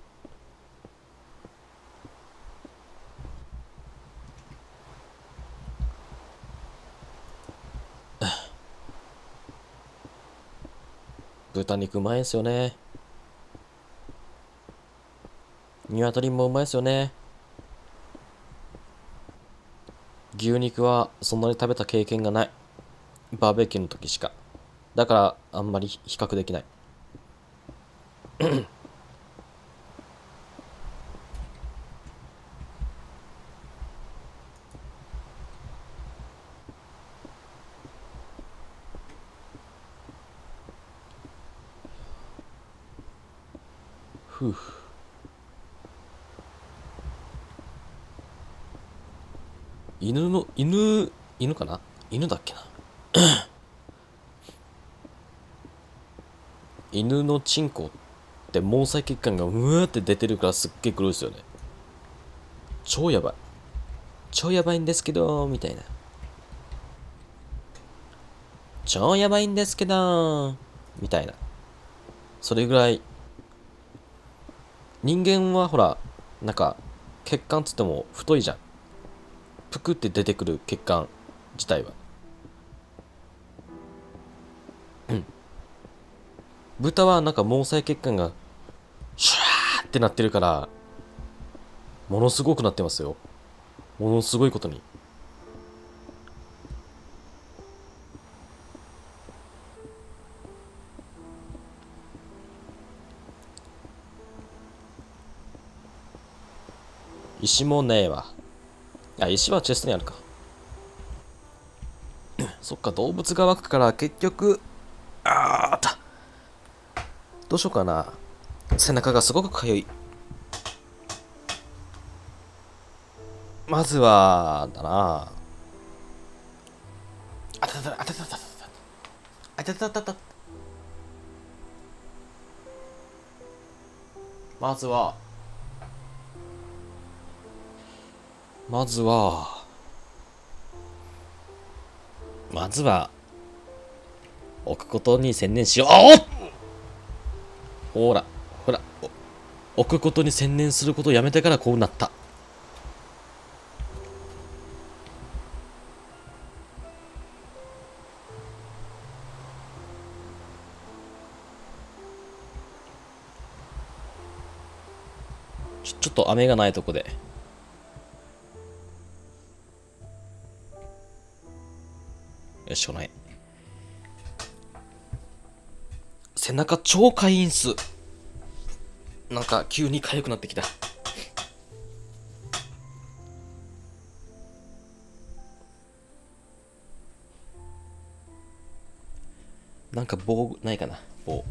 豚肉うまいんすよね。鶏もうまいですよね。牛肉はそんなに食べた経験がない。バーベキューの時しか。だからあんまり比較できない。ふう。 犬かな、犬だっけな。犬のチンコって毛細血管がうわーって出てるからすっげえ黒いですよね。超やばい。超やばいんですけど、みたいな。超やばいんですけど、みたいな。それぐらい。人間はほら、なんか、血管つっても太いじゃん。ぷくって出てくる血管自体は。豚はなんか毛細血管がシュワーってなってるから、ものすごくなってますよ。ものすごいことに。石もねえわ。あ、石はチェストにあるか。そっか、動物が湧くから結局、どうしようかな。背中がすごくかゆい。まずは、だな。あたたた、あたたたたた。あたたたた。まずは、まずは、まずは、置くことに専念しよう。ほら、ほら、置くことに専念することをやめてからこうなった。ちょっと雨がないとこで。よし、こない。背中超かいんす。なんか急に痒くなってきた。なんか棒ないかな、棒。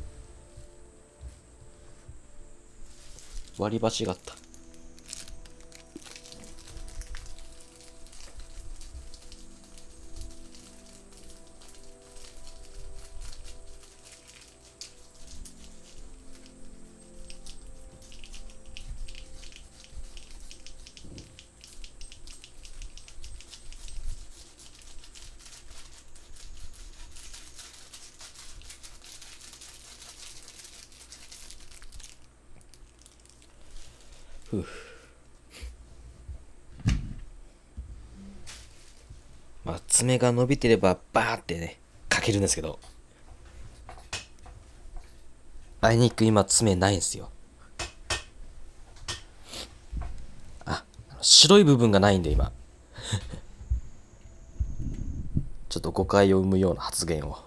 割り箸があった。ふう。まあ爪が伸びてればバーってねかけるんですけど、あいにく今爪ないんですよ。白い部分がないんで今ちょっと誤解を生むような発言を。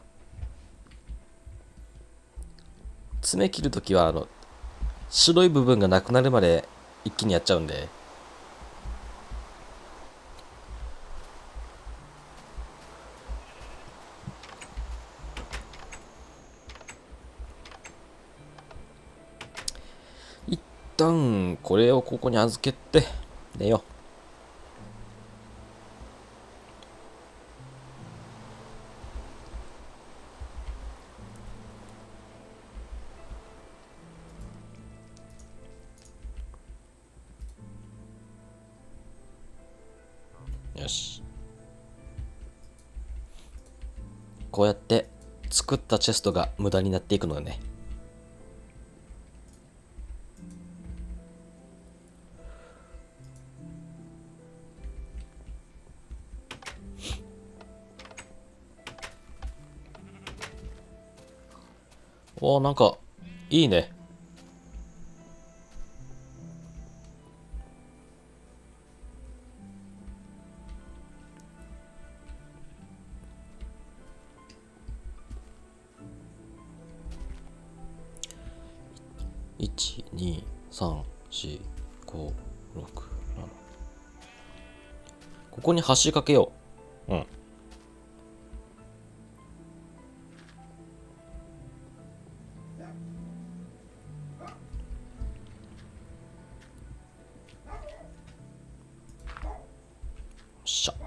爪切るときは白い部分がなくなるまで一気にやっちゃうんで。一旦これをここに預けて寝よう。よし、こうやって作ったチェストが無駄になっていくのよね。おー、なんかいいね。1234567、ここに橋かけよう。うん。しゃ。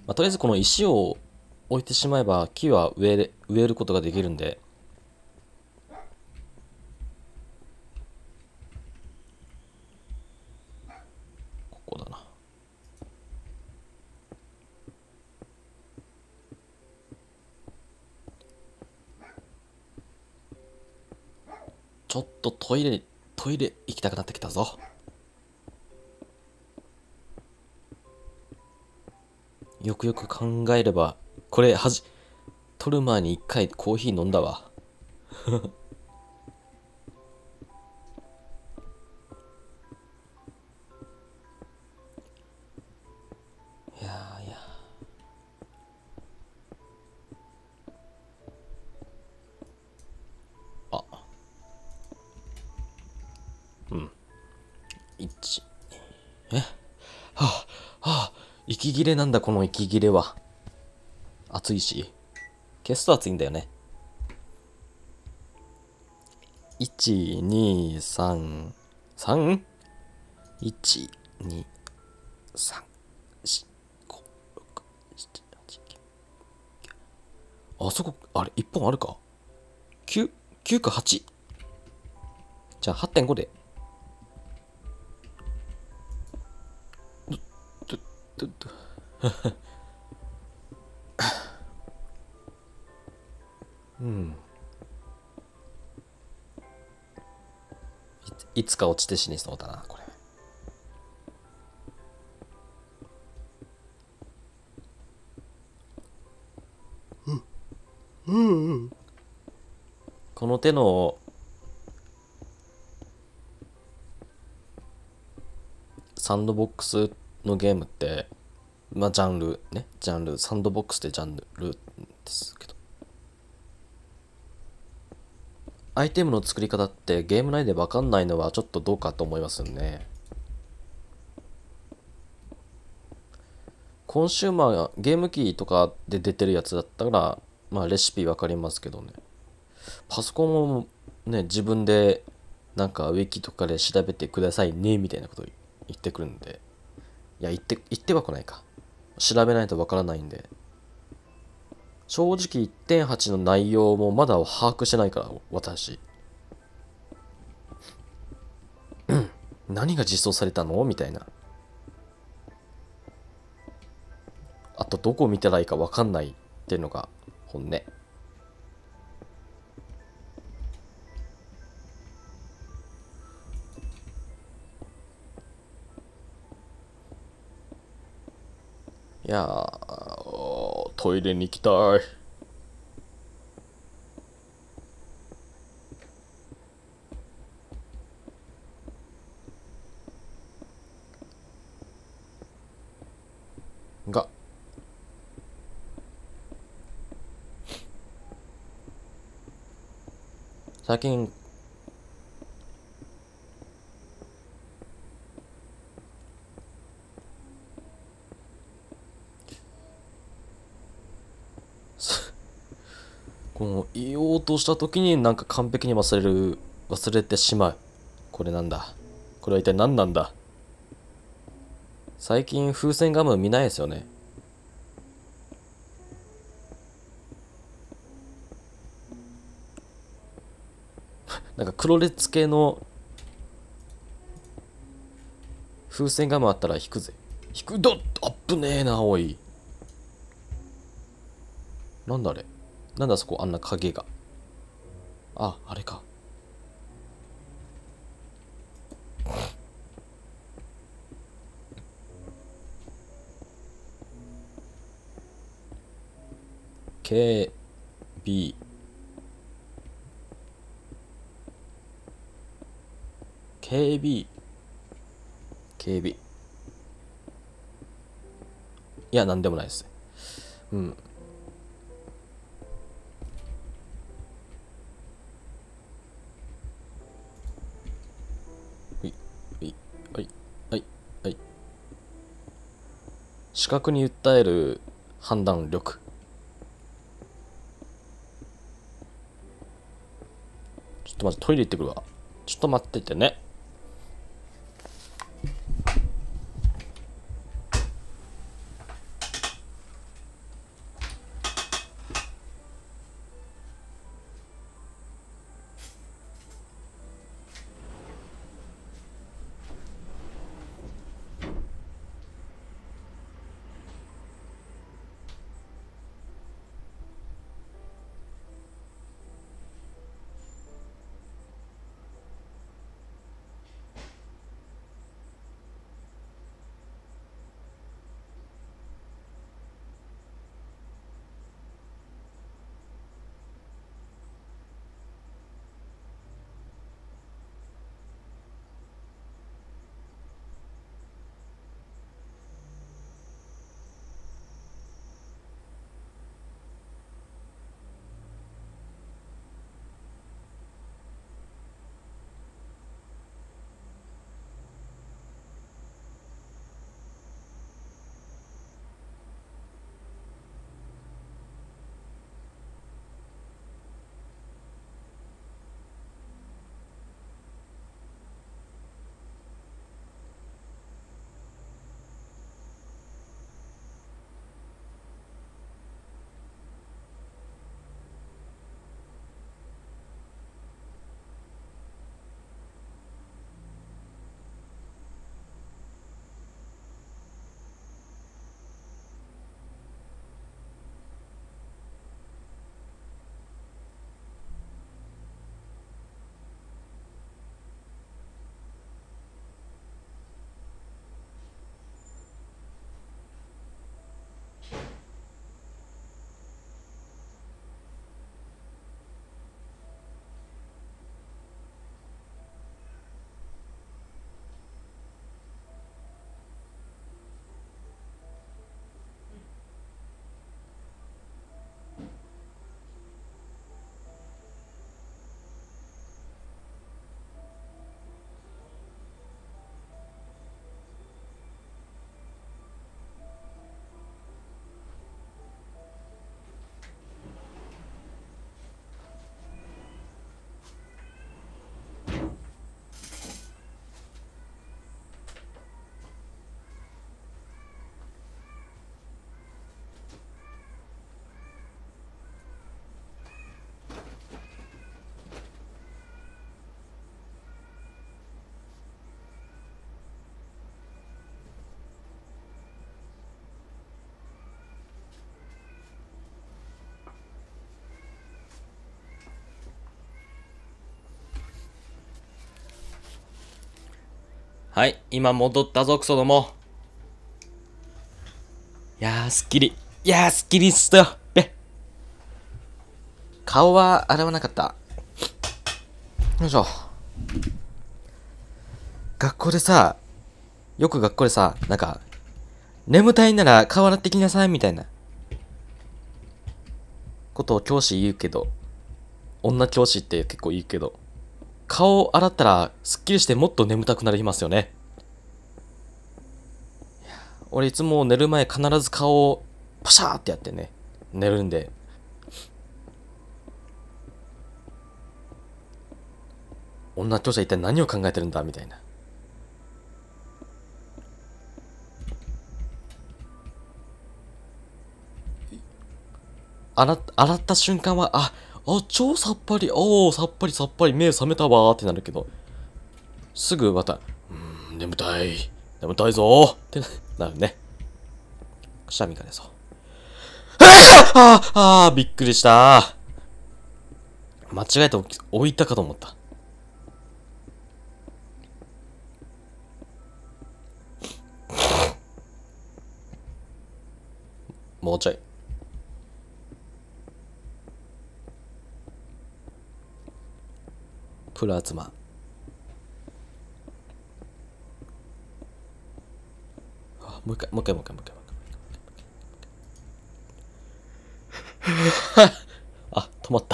まあ、とりあえずこの石を置いてしまえば木は植えることができるんで、ここだな。ちょっとトイレ行きたくなってきたぞ。よくよく考えれば、これ取る前に一回コーヒー飲んだわ。いやいや。あ、うん。1、はあ、はあ、息切れなんだ、この息切れは。暑いし。消すと暑いんだよね。1、2、3、3？ 1、2、3、4、5、6、7、8、9。あそこ、あれ、1本あるか？ 9？ 9 か 8？ じゃあ 8.5 で。どうん。いつか落ちて死にそうだな、これ。この手のサンドボックスのゲームって、まあジャンルね、ジャンル、サンドボックスってジャンルですけど、アイテムの作り方ってゲーム内で分かんないのはちょっとどうかと思いますよね。コンシューマーゲーム機とかで出てるやつだったら、まあレシピ分かりますけどね。パソコンもね、自分でなんかウィキとかで調べてくださいねみたいなこと言ってくるんで、いや、言っては来ないか。調べないとわからないんで。正直 1.8 の内容もまだ把握してないから、私。何が実装されたのみたいな。あと、どこ見たらいいかわかんないっていうのが本音。いやー、トイレに行きたい。が、最近、この言おうとした時になんか完璧に忘れてしまう。これなんだ。これは一体何なんだ。最近風船ガム見ないですよね。なんか黒列系の風船ガムあったら引くぜ。引くどあっぶねえな、おい。なんだあれ。なんだそこあんな影が。あ、あれか。K、B、KB、KB。いや、なんでもないです。うん。はい、はい、はい、はい、はい。視覚に訴える判断力。ちょっと待って、トイレ行ってくるわ。ちょっと待っててね。 はい、今戻ったぞ、クソども。いやー、すっきり。いやー、すっきりしたよ。顔は洗わなかった。よいしょ。学校でさ、よく学校でさ、なんか、眠たいなら顔洗ってきなさいみたいなことを教師言うけど、女教師って結構言うけど、顔を洗ったらすっきりしてもっと眠たくなりますよね。俺いつも寝る前必ず顔をパシャーってやってね、寝るんで。女教師は一体何を考えてるんだみたいな。洗った瞬間は、超さっぱり、さっぱりさっぱり、目覚めたわーってなるけど、すぐまた、眠たいぞーってなるね。くしゃみが出そう。びっくりしたー。間違えて置いたかと思った。もうちょい。プラズマ。もう一回。止まった。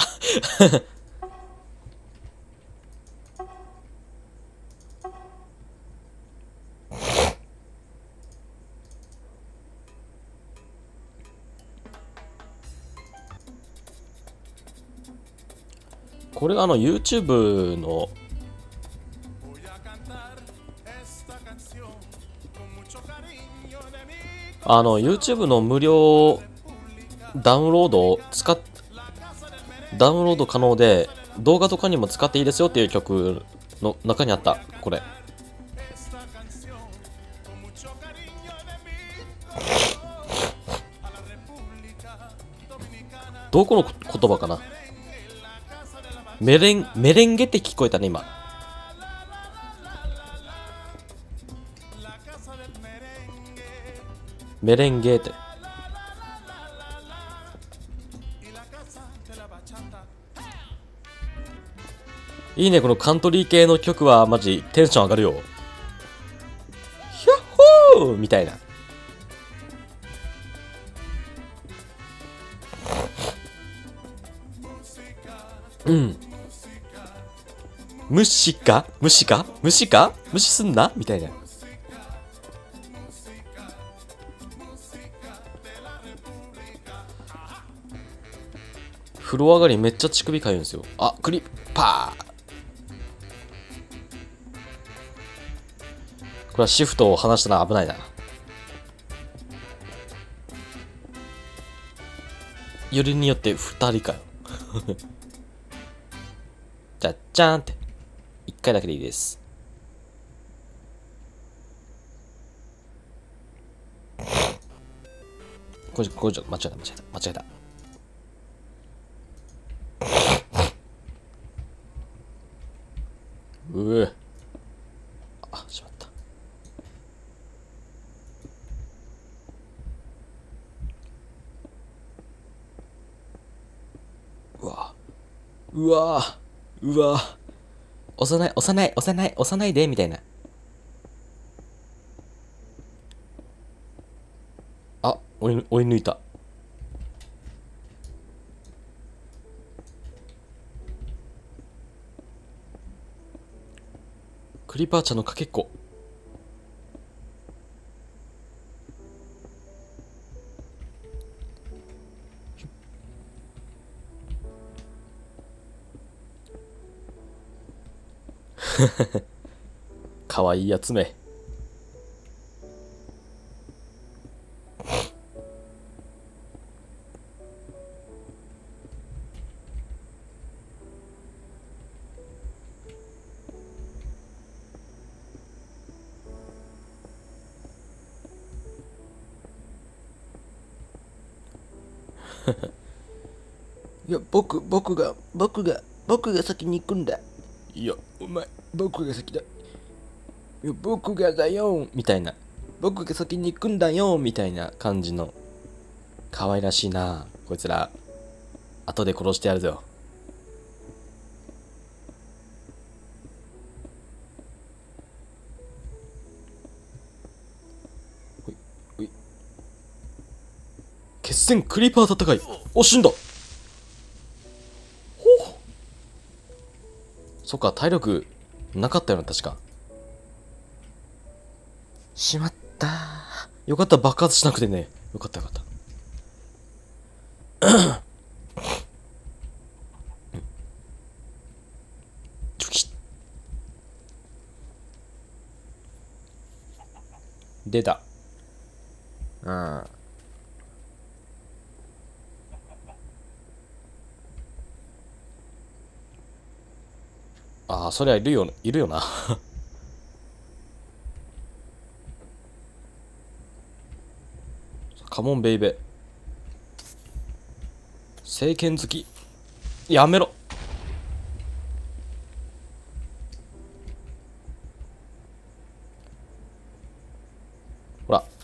これYouTube のYouTube の無料ダウンロード可能で動画とかにも使っていいですよっていう曲の中にあった。これどこの言葉かな。メレンゲって聞こえたね今。メレンゲって。いいね、このカントリー系の曲はマジテンション上がるよ。ヒャッホーみたいな。無視すんなみたいな。風呂上がりめっちゃ乳首かゆいんですよ。クリッパー。これはシフトを離したら危ないな。よりによって2人かよ。じゃじゃーんって。1回だけでいいです。これ間違えた。しまった。うわ押さないでみたいな。追い抜いた。クリパーちゃんのかけっこ。かわいいやつめ。いや、僕が先に行くんだ。いや、お前、僕が先だ。 いや僕がだよみたいな、僕が先に行くんだよみたいな感じの、可愛らしいなこいつら。後で殺してやるぞ。ほいほい。決戦クリーパー戦い。お、死んだ。ほう。そっか、体力なかったよな確か。しまった。よかった、爆発しなくてね。よかったよかった。チョキ。出た。うん。ああ、そりゃいるよ、いるよな。カモンベイベー。聖剣好き。やめろ。ほら。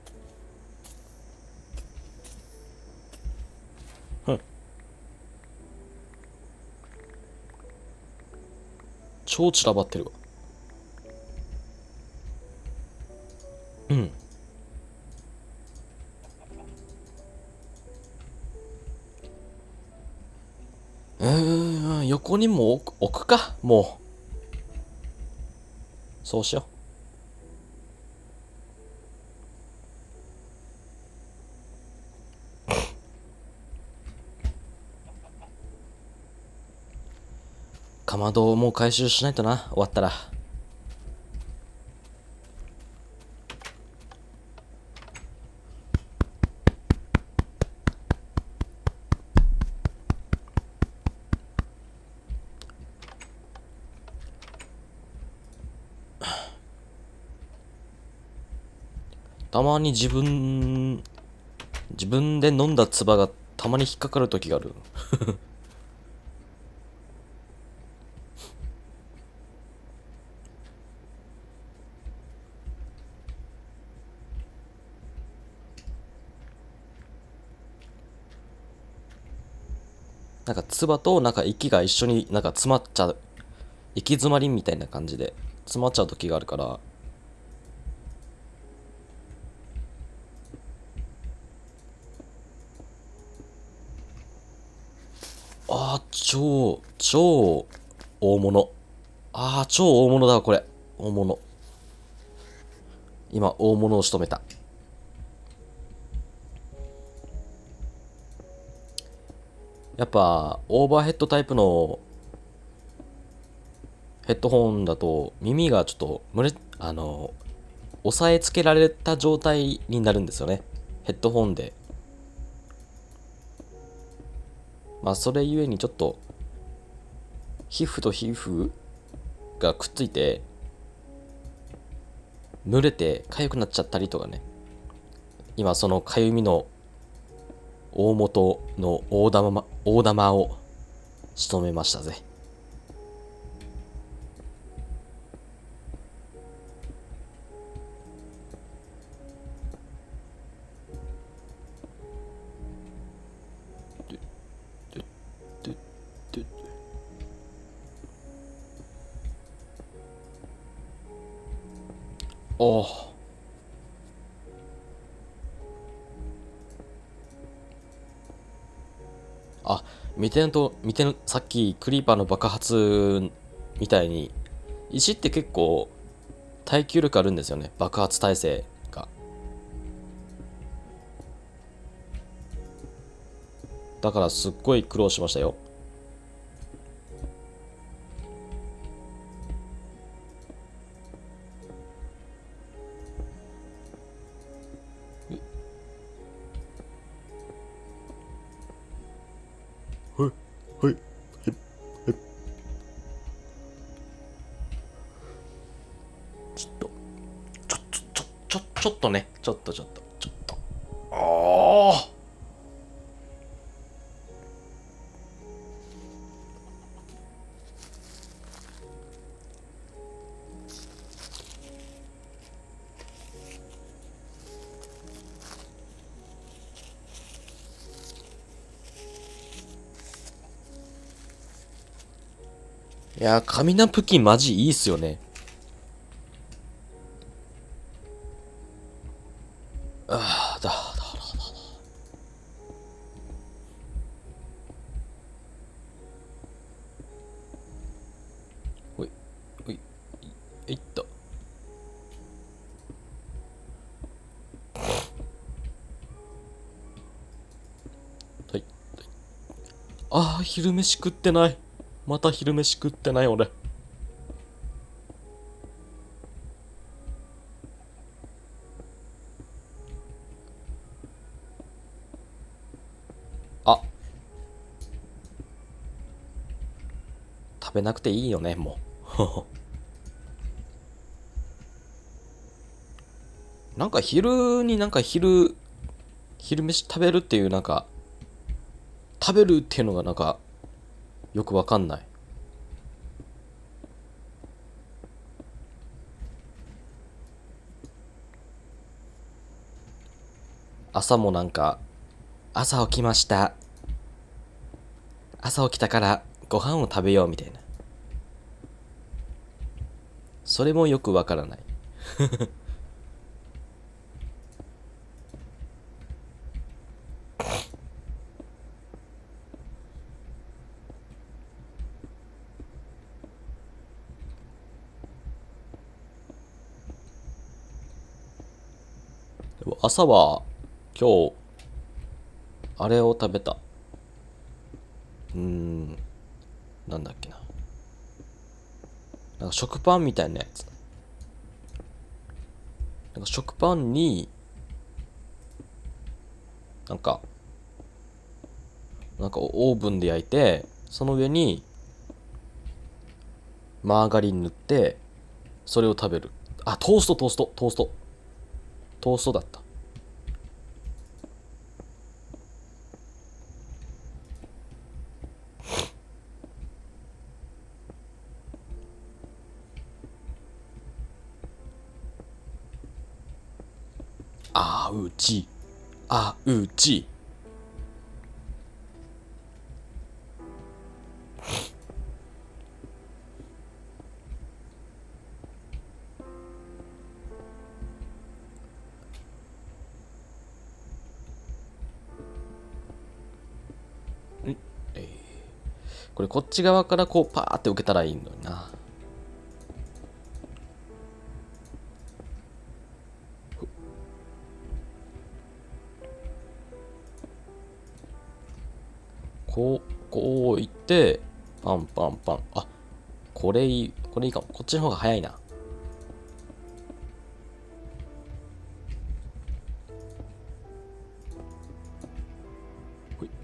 うん。超散らばってるわ。うん。横にも置くか、もう。そうしよう。かまどをもう回収しないとな、終わったら。たまに自分で飲んだ唾がたまに引っかかる時がある。なんか唾となんか息が一緒になんか詰まっちゃう、息詰まりみたいな感じで詰まっちゃう時があるから。超大物。超大物だこれ。大物。今大物を仕留めた。やっぱオーバーヘッドタイプのヘッドホンだと耳がちょっと押さえつけられた状態になるんですよね、ヘッドホンで。まあそれゆえにちょっと皮膚と皮膚がくっついて蒸れて痒くなっちゃったりとかね。今その痒みの大元の大玉を仕留めましたぜ。おお。あ、見てん、さっきクリーパーの爆発みたいに、石って結構耐久力あるんですよね、爆発耐性が。だからすっごい苦労しましたよ。はいはい。ちょっとちょっとね、ちょっとああ。 いやー、紙ナプキンマジいいっすよね。ああ、ほい、ほい、いっと。はい。ああ、昼飯食ってない。また昼飯食ってない俺。あ、食べなくていいよね、もう。なんか昼に昼飯食べるっていう食べるっていうのがよくわかんない。朝も朝起きました。朝起きたからご飯を食べようみたいな。それもよくわからない。でも朝は今日、あれを食べた。なんだっけな。食パンみたいなやつ。食パンに、なんか、オーブンで焼いて、その上にマーガリン塗って、それを食べる。あ、トーストだった。あうち、あうち。これこっち側からこうパーって受けたらいいのにな。こういって、パンパンパン。あ、これいいかも。こっちの方が早いな。ほい。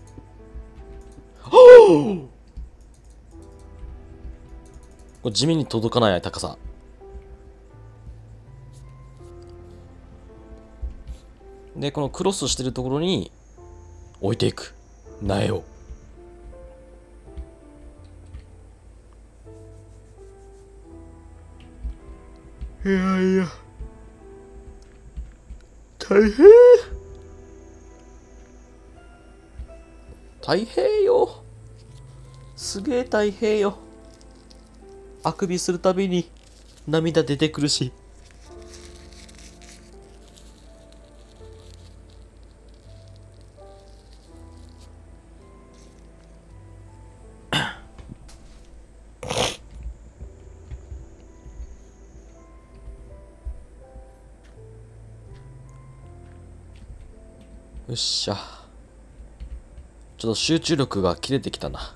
これ地味に届かない高さ。で、このクロスしてるところに置いていく。苗を。いやいや。大変。大変よ。すげえ大変よ。あくびするたびに涙出てくるし。よっしゃ。ちょっと集中力が切れてきたな。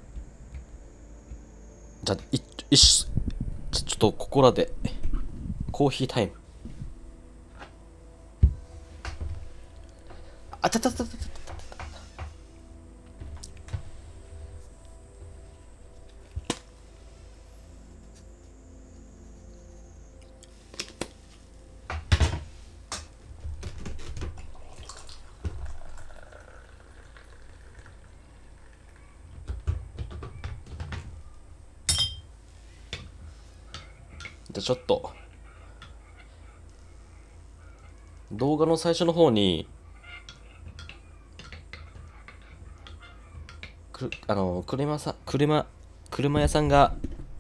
じゃあ、ちょっとここらで、コーヒータイム。あたたたたた。じゃあちょっと、動画の最初の方に、車屋さんが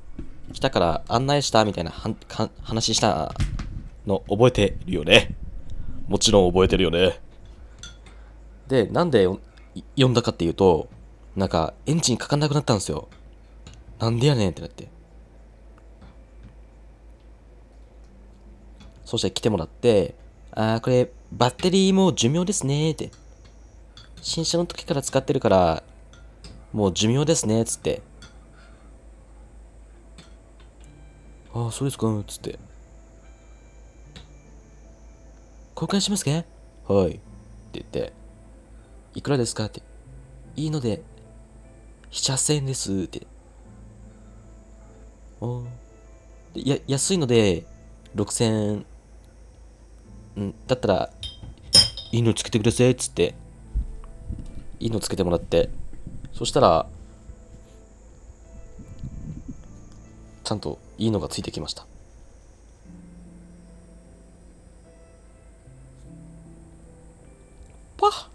来たから案内したみたいな話したの覚えてるよね。もちろん覚えてるよね。で、なんで呼んだかっていうと、なんかエンジンかかんなくなったんですよ。なんでやねんってなって。そして来てもらって、これバッテリーも寿命ですねって。新車の時から使ってるから、もう寿命ですねっつって。そうですかっつって。交換しますか？はい。って言って、いくらですかって。いいので、7、8000円ですって。安いので、6000円。だったら、いいのつけてくださいっつって、いいのつけてもらって、そしたら、ちゃんといいのがついてきました。パッ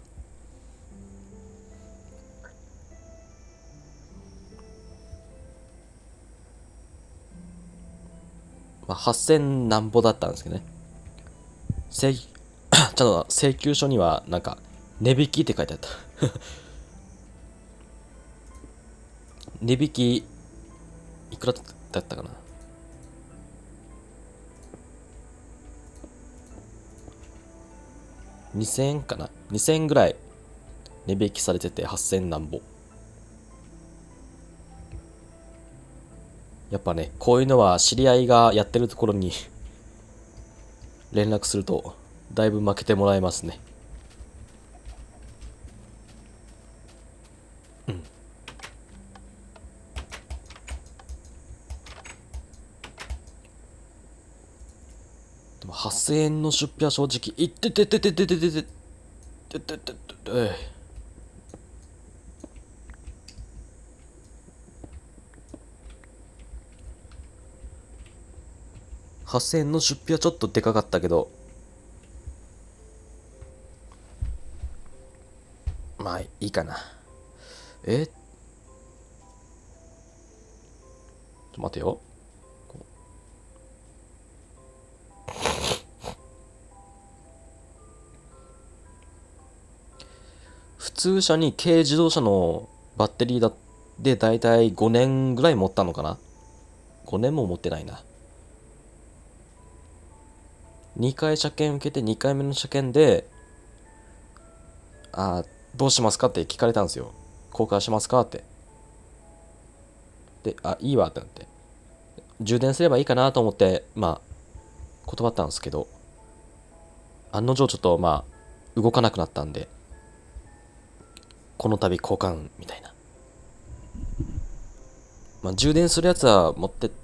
8000なんぼだったんですけどね。ちゃんと請求書にはなんか値引きって書いてあった値引きいくらだったかな。2000円かな。2000円ぐらい値引きされてて8000なんぼ。やっぱね、こういうのは知り合いがやってるところに連絡するとだいぶ負けてもらえますね。でも8000円の出費は正直いってててててててててててて8000円の出費はちょっとでかかったけど、まあいいかな。ちょっと待てよ。普通車に軽自動車のバッテリーでだいたい5年ぐらい持ったのかな。5年も持ってないな。2回車検受けて2回目の車検で、どうしますかって聞かれたんですよ。交換しますかって。で、いいわってなって。充電すればいいかなと思って、断ったんですけど、案の定ちょっと動かなくなったんで、この度交換みたいな。充電するやつは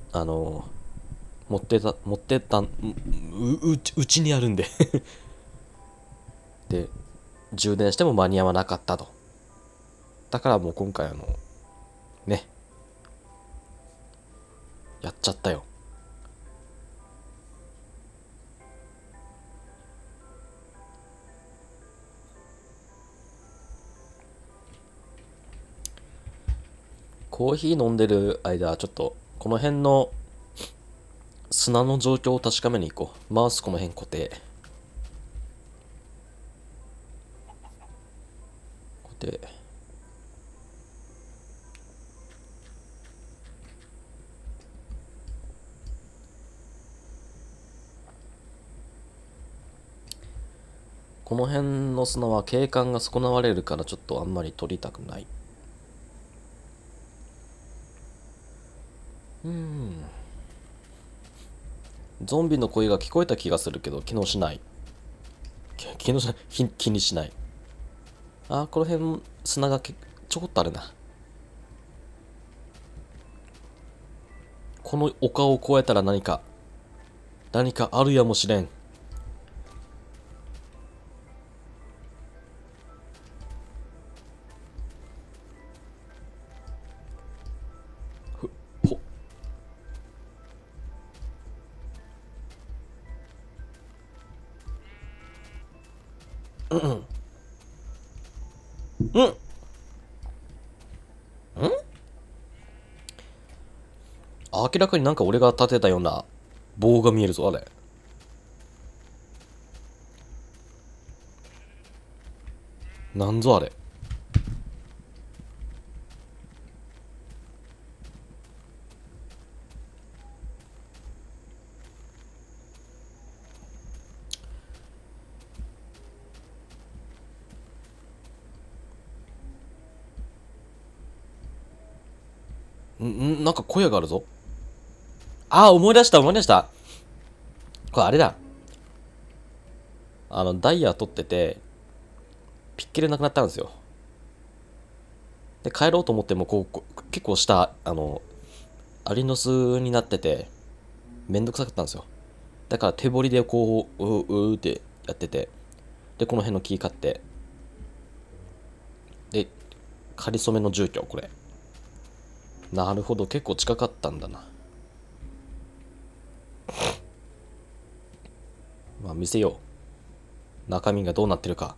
持ってたうちにあるんでで、充電しても間に合わなかったと。だからもう今回ね、やっちゃったよ。コーヒー飲んでる間、ちょっとこの辺の砂の状況を確かめに行こう。マウスこの辺固定。固定。この辺の砂は景観が損なわれるからちょっとあんまり取りたくない。ゾンビの声が聞こえた気がするけど気のしない。気のしない。気にしない。この辺砂がちょこっとあるな。この丘を越えたら何かあるやもしれん。ほ明らかになんか俺が立てたような棒が見えるぞ、あれ。なんぞあれ。なんか小屋があるぞ。ああ、思い出した思い出した。これあれだ。ダイヤ取ってて、ピッケルなくなったんですよ。で、帰ろうと思っても、結構下、アリの巣になってて、めんどくさかったんですよ。だから手彫りでこう、ってやってて、で、この辺の木買って、で、仮初めの住居、これ。なるほど、結構近かったんだな。まあ、見せよう。中身がどうなってるか。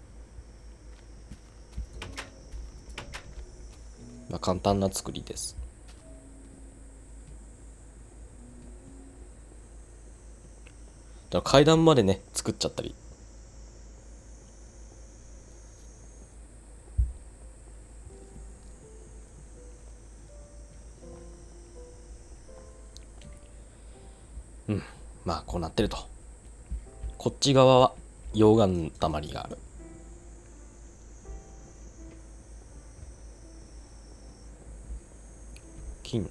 まあ、簡単な作りです。だから階段までね、作っちゃったり。まあ、こうなってると。こっち側は溶岩たまりがある。金。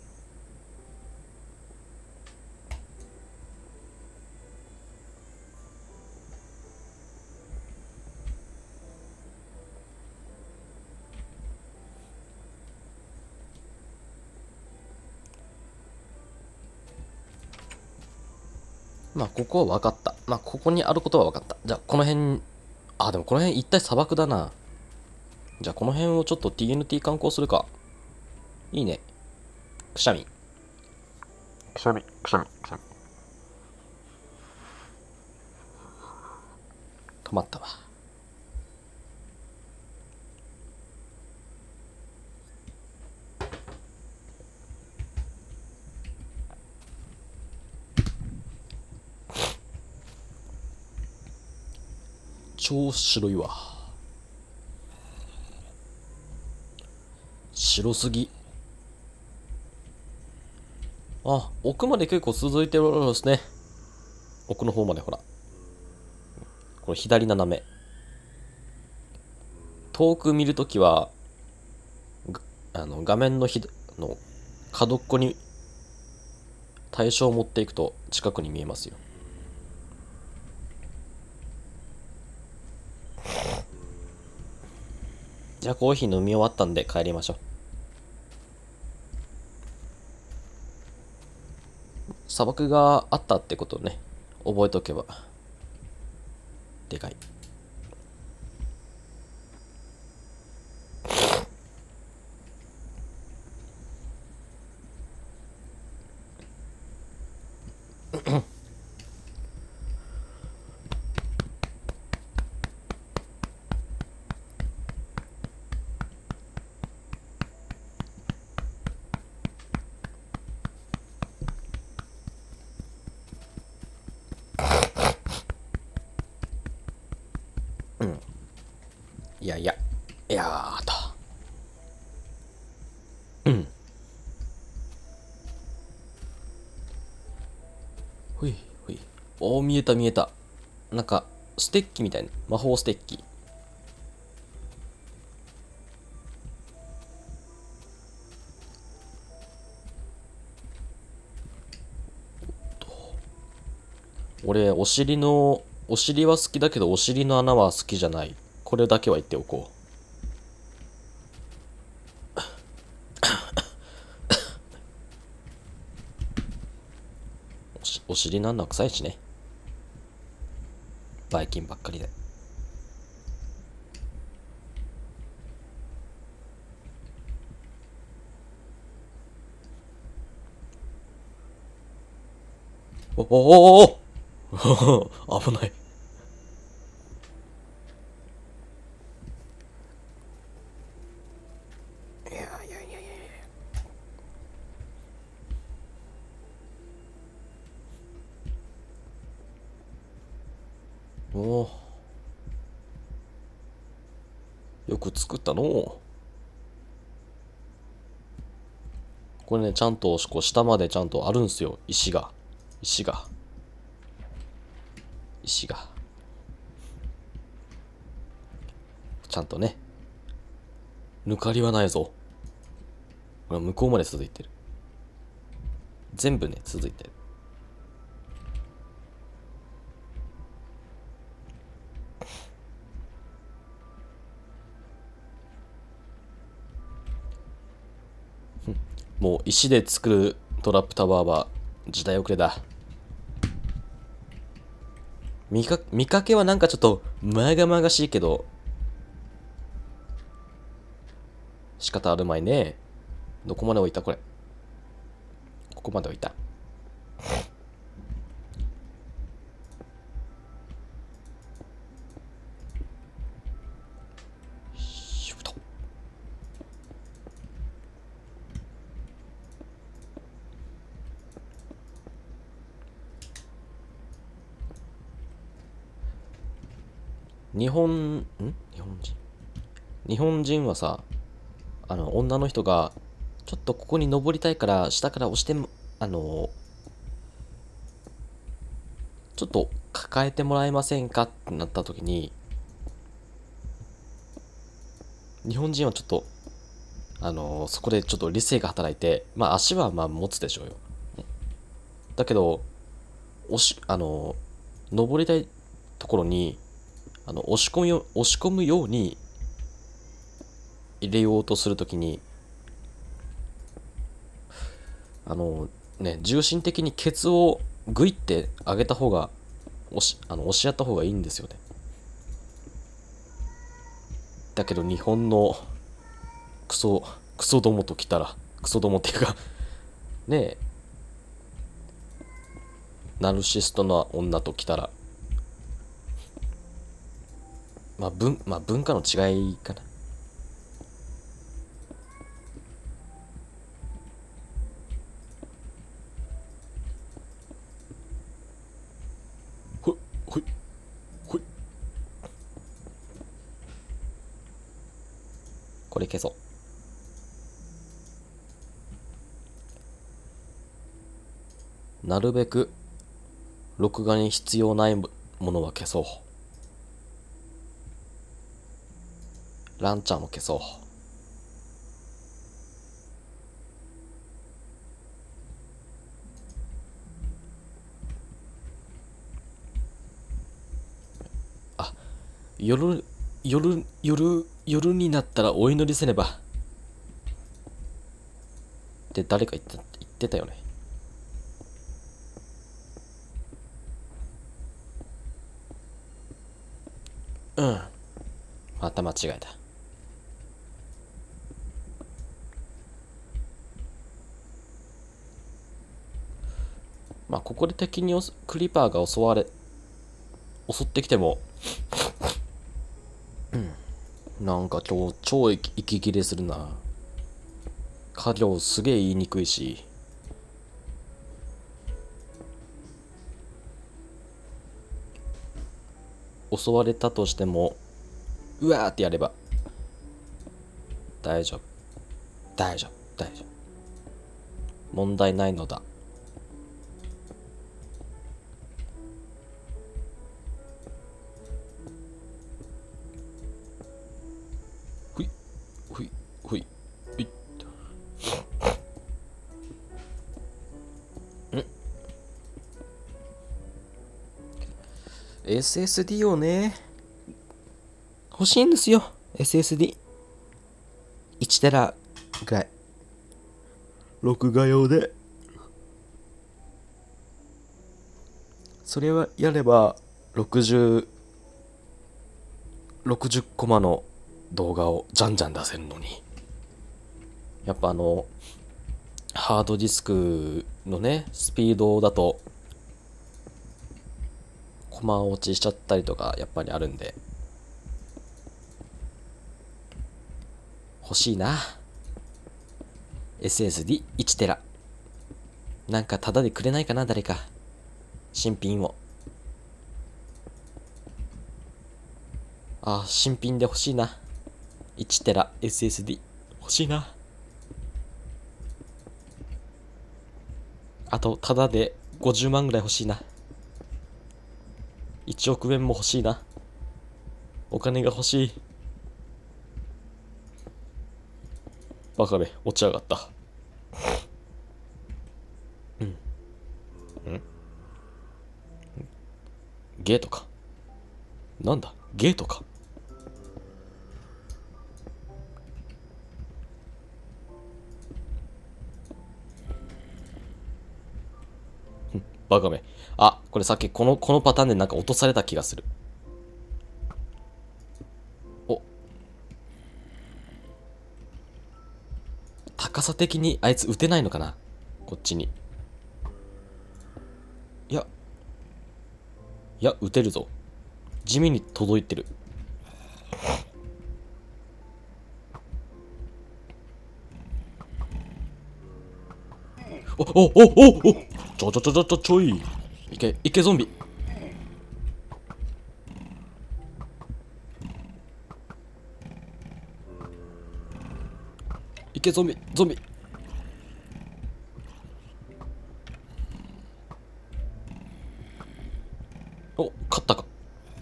まあ、ここは分かった。まあ、ここにあることは分かった。じゃあ、この辺、あ、でもこの辺一体砂漠だな。じゃあ、この辺をちょっと TNT 観光するか。いいね。くしゃみ。くしゃみ、くしゃみ、くしゃみ。止まったわ。超白いわ。白すぎ。あ、奥まで結構続いてるんですね。奥の方までほら。これ左斜め。遠く見るときは、画面のの角っこに対象を持っていくと近くに見えますよ。じゃあコーヒー飲み終わったんで帰りましょう。砂漠があったってことをね、覚えとけば。でかい。いやいや。いやーと。うん。ほいほい。おー、見えた見えた。なんか、ステッキみたいな。魔法ステッキ。俺、お尻は好きだけど、お尻の穴は好きじゃない。これだけは言っておこう。お尻の穴臭いしね。バイキンばっかりで。おおおお危ない。いやいやいやいや。 おお、よく作ったのう。これね、ちゃんとこう下までちゃんとあるんすよ。石がちゃんとね、抜かりはないぞ。これ向こうまで続いてる。全部ね、続いてる。もう石で作るトラップタワーは時代遅れだ。見かけはなんかちょっとまがまがしいけど、仕方あるまいね。どこまで置いたこれ。ここまで置いた。シュッと。日本人。日本人はさ、女の人が、ちょっとここに登りたいから、下から押しても、ちょっと抱えてもらえませんかってなった時に、日本人はちょっと、そこでちょっと理性が働いて、まあ足はまあ持つでしょうよ。だけど、登りたいところに、押し込むように入れようとするときに、重心的にケツをグイって上げた方が、押し合った方がいいんですよね。だけど日本のクソどもと来たら、クソどもっていうか、ねえ、ナルシストな女と来たら、まあ文化の違いかな。ほい、ほい、ほい。これ消そう。なるべく録画に必要ないものは消そう。ランチャーも消そう。夜になったらお祈りせねば。って誰か言ってたよね。うん。また間違えた。まあ、ここで敵にクリパーが襲ってきても、なんか今日超息切れするな。家業すげえ言いにくいし。襲われたとしても、うわーってやれば、大丈夫。大丈夫。大丈夫。問題ないのだ。ほい、ほい、ほい、ほい。SSD をね、欲しいんですよ。SSD。1テラぐらい。録画用で。それはやれば、60コマの動画をじゃんじゃん出せるのに。やっぱハードディスクのね、スピードだと、コマ落ちしちゃったりとか、やっぱりあるんで。欲しいな。SSD1 テラ。なんかタダでくれないかな、誰か。新品を。 あー、新品で欲しいな。1テラ SSD 欲しいな。あと、タダで50万ぐらい欲しいな。1億円も欲しいな。お金が欲しい。バカめ、落ち上がった。ゲートか。なんだゲートか。バカめ。あ、これさっきこのパターンでなんか落とされた気がする。お、高さ的にあいつ撃てないのかな、こっちに。いや、いや、撃てるぞ。地味に届いてる。おおおおお、ちょい。いけゾンビ。いけゾンビ。お、勝ったか。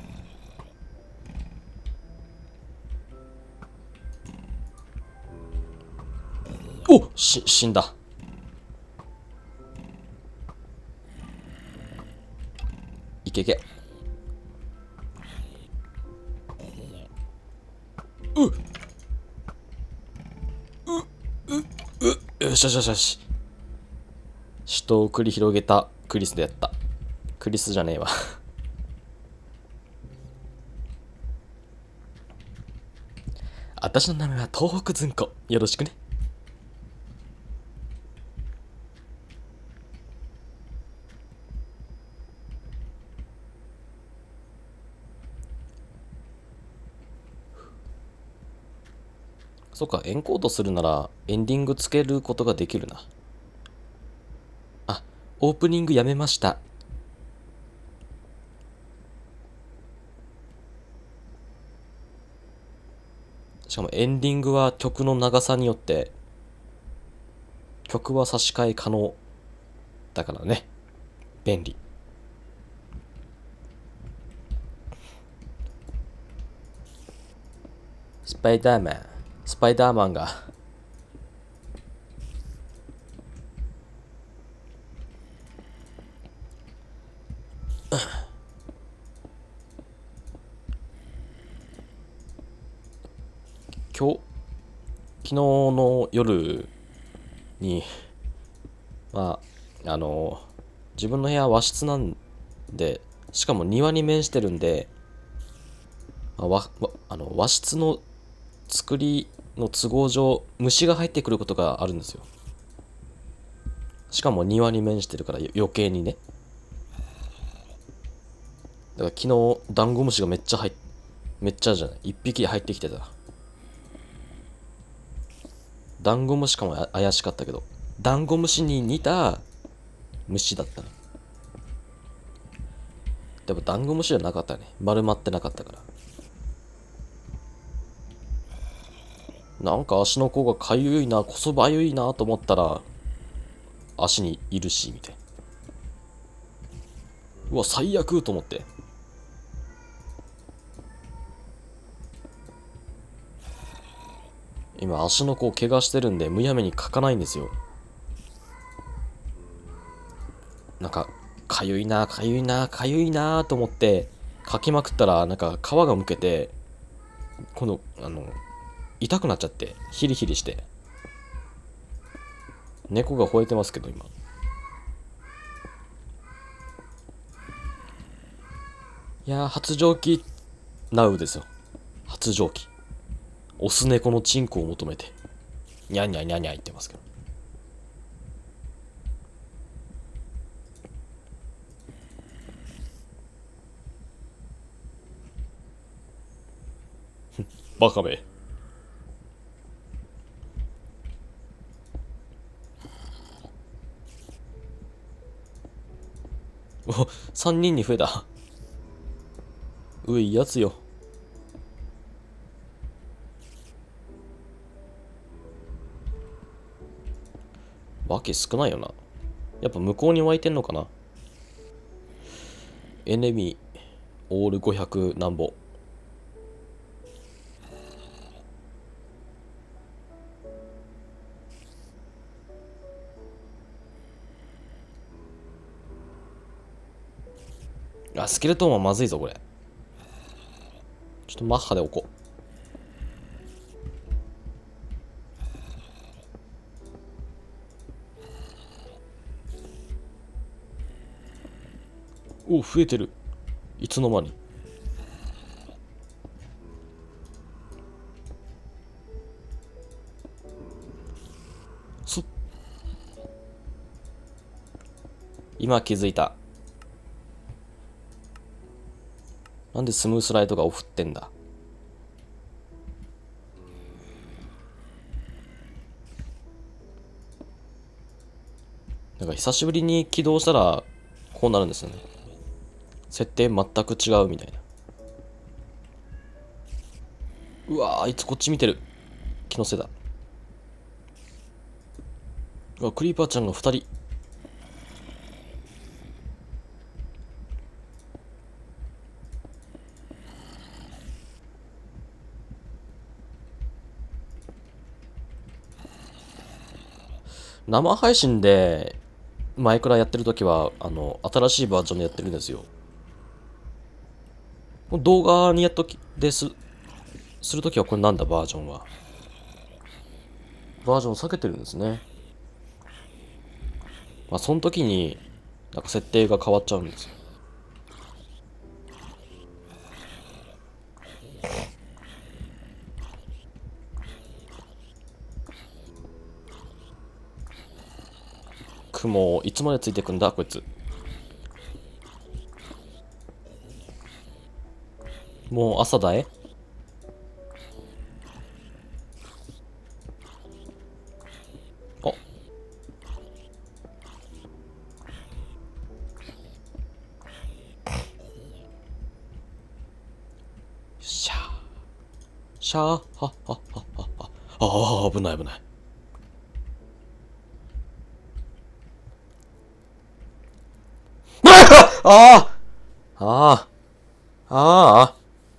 お、死んだ。いけ。よし。死闘を繰り広げたクリスでやった。クリスじゃねえわ。私の名前は東北ずんこ。よろしくね。そっか、エンコードするならエンディングつけることができるな。あ、オープニングやめました。しかもエンディングは曲の長さによって曲は差し替え可能だからね。便利。スパイダーマンが昨日の夜に、ま自分の部屋は和室なんで、しかも庭に面してるんで、和室の作りの都合上、虫が入ってくることがあるんですよ。しかも庭に面してるから余計にね。だから昨日、ダンゴムシがめっちゃじゃない。一匹入ってきてた。ダンゴムシかも怪しかったけど、ダンゴムシに似た虫だったね。でもダンゴムシじゃなかったね。丸まってなかったから。なんか足の甲がかゆいな、こそばゆいなと思ったら、足にいるし、みたいな。うわ、最悪と思って。今、足の甲怪我してるんで、むやみにかかないんですよ。なんか、かゆいなと思って、かきまくったら、なんか皮がむけて、今度、痛くなっちゃって、ヒリヒリして。猫が吠えてますけど、今。いやー、発情期、ナウですよ。発情期。オス猫のチンコを求めて、にゃんにゃん言ってますけど。バカめ。お、3人に増えた。ういやつよ。 わけ少ないよな。やっぱ向こうに湧いてんのかな。エネミーオール500なんぼ。あ、スケルトンはまずいぞこれ。ちょっとマッハで置こう。お、増えてる。いつの間に。今気づいた。なんでスムースライトがオフってんだ。なんか久しぶりに起動したらこうなるんですよね。設定全く違うみたいな。うわー、あいつこっち見てる。気のせいだ。うわ、クリーパーちゃんが2人。生配信でマイクラやってるときは新しいバージョンでやってるんですよ。動画にやっときするときはこれなんだバージョンは。バージョン下げてるんですね。まあその時になんか設定が変わっちゃうんですよ。雲いつまでついてくんだこいつ。もう朝だえ。あ、よっしゃシャーはっはっはっはっは。ああ、危ない危ない。ああああああ、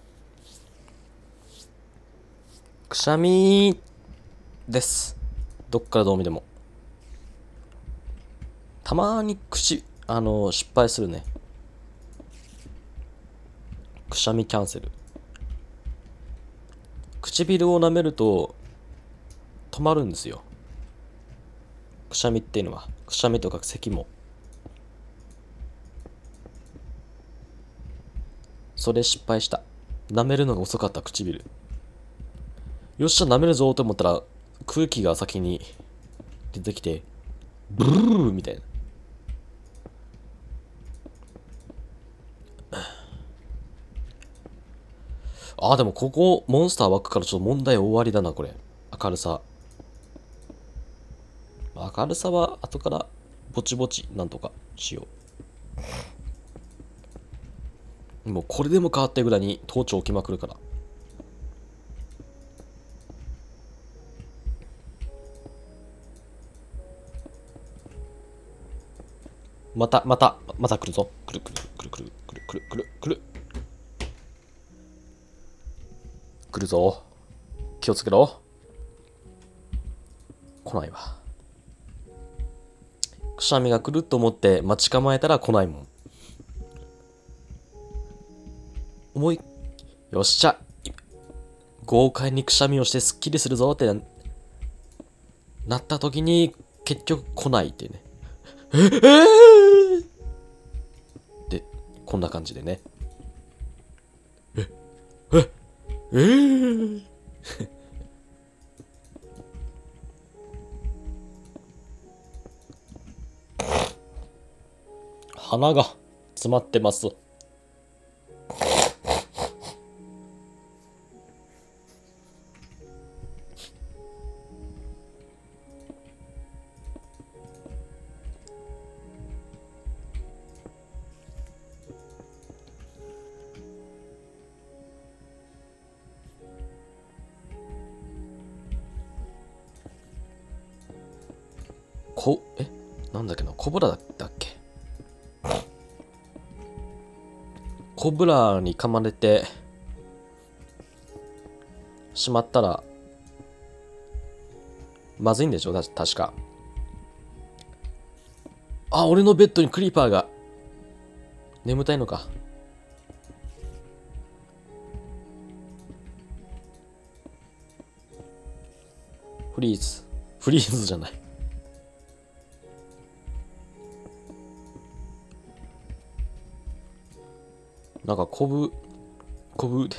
くしゃみです。どっからどう見ても。たまに失敗するね。くしゃみキャンセル。唇を舐めると止まるんですよ。くしゃみっていうのは、くしゃみとか咳も。それ失敗した。舐めるのが遅かった唇。よっしゃ、舐めるぞと思ったら、空気が先に出てきて、ブルーみたいな。あ、でもここ、モンスター湧くからちょっと問題終わりだな、これ。明るさ。明るさは後からぼちぼちなんとかしよう。もうこれでも変わってぐらいに盗聴起きまくるから。また来るぞ。来る来る来る来る来る来る来る来る来るぞ。気をつけろ。来ないわ。くしゃみが来ると思って待ち構えたら来ないもん。よっしゃ。豪快にくしゃみをしてスッキリするぞってなった時に結局来ないってね。で、こんな感じでね。鼻が詰まってます。 なんだっけな、コブラだっけ。コブラに噛まれてしまったらまずいんでしょ確か。あ、俺のベッドにクリーパーが。眠たいのか。フリーズじゃない。なんかこぶで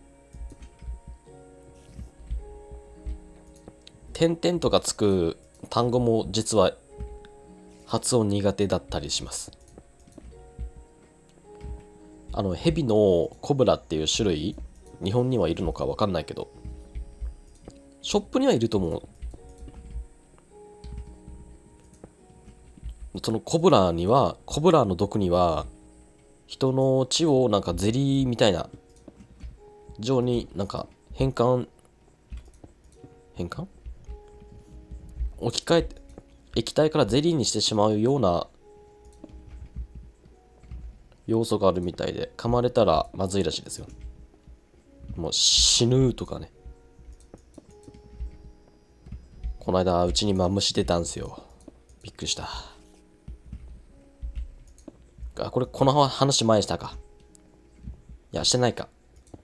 点々とかつく単語も実は発音苦手だったりします。ヘビのコブラっていう種類、日本にはいるのかわかんないけど、ショップにはいると思う。そのコブラの毒には、人の血をなんかゼリーみたいな状になんか変換置き換えて、液体からゼリーにしてしまうような要素があるみたいで、噛まれたらまずいらしいですよ。もう死ぬとかね。この間うちにマムシ出たんすよ。びっくりした。この話前にしたか。いや、してないか。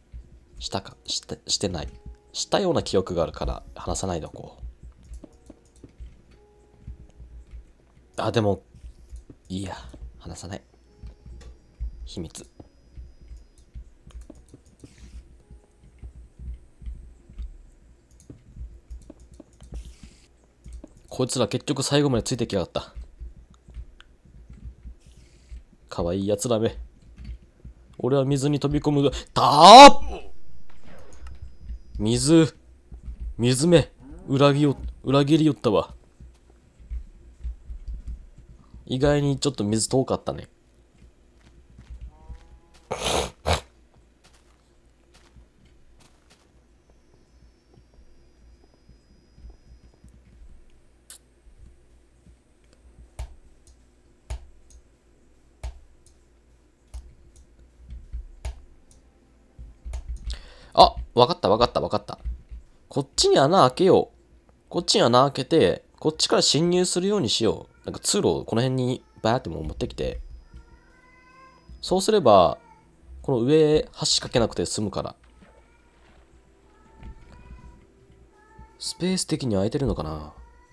してない。したような記憶があるから話さないでおこう。でも、いいや。話さない。秘密。こいつら結局最後までついてきやがった。かわいいやつらめ。俺は水に飛び込む。水め。裏切りよったわ。意外にちょっと水遠かったね。わかった。こっちに穴開けよう。こっちに穴開けて、こっちから侵入するようにしよう。なんか通路をこの辺にバーっても持ってきて。そうすれば、この上、橋かけなくて済むから。スペース的に空いてるのかな。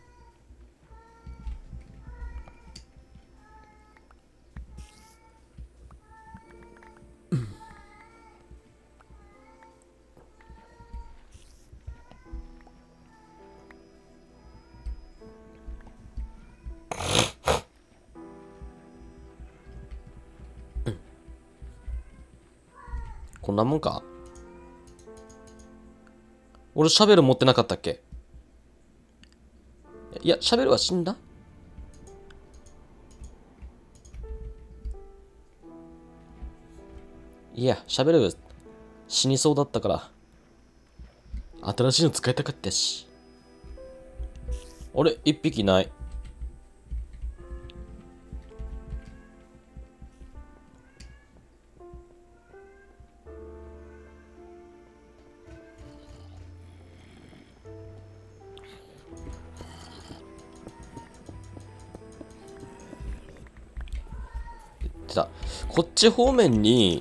こんなもんか。俺シャベル持ってなかったっけ。いや、シャベルは死んだ。いや、シャベル死にそうだったから新しいの使いたかったし。あれ、一匹ない。こっち方面に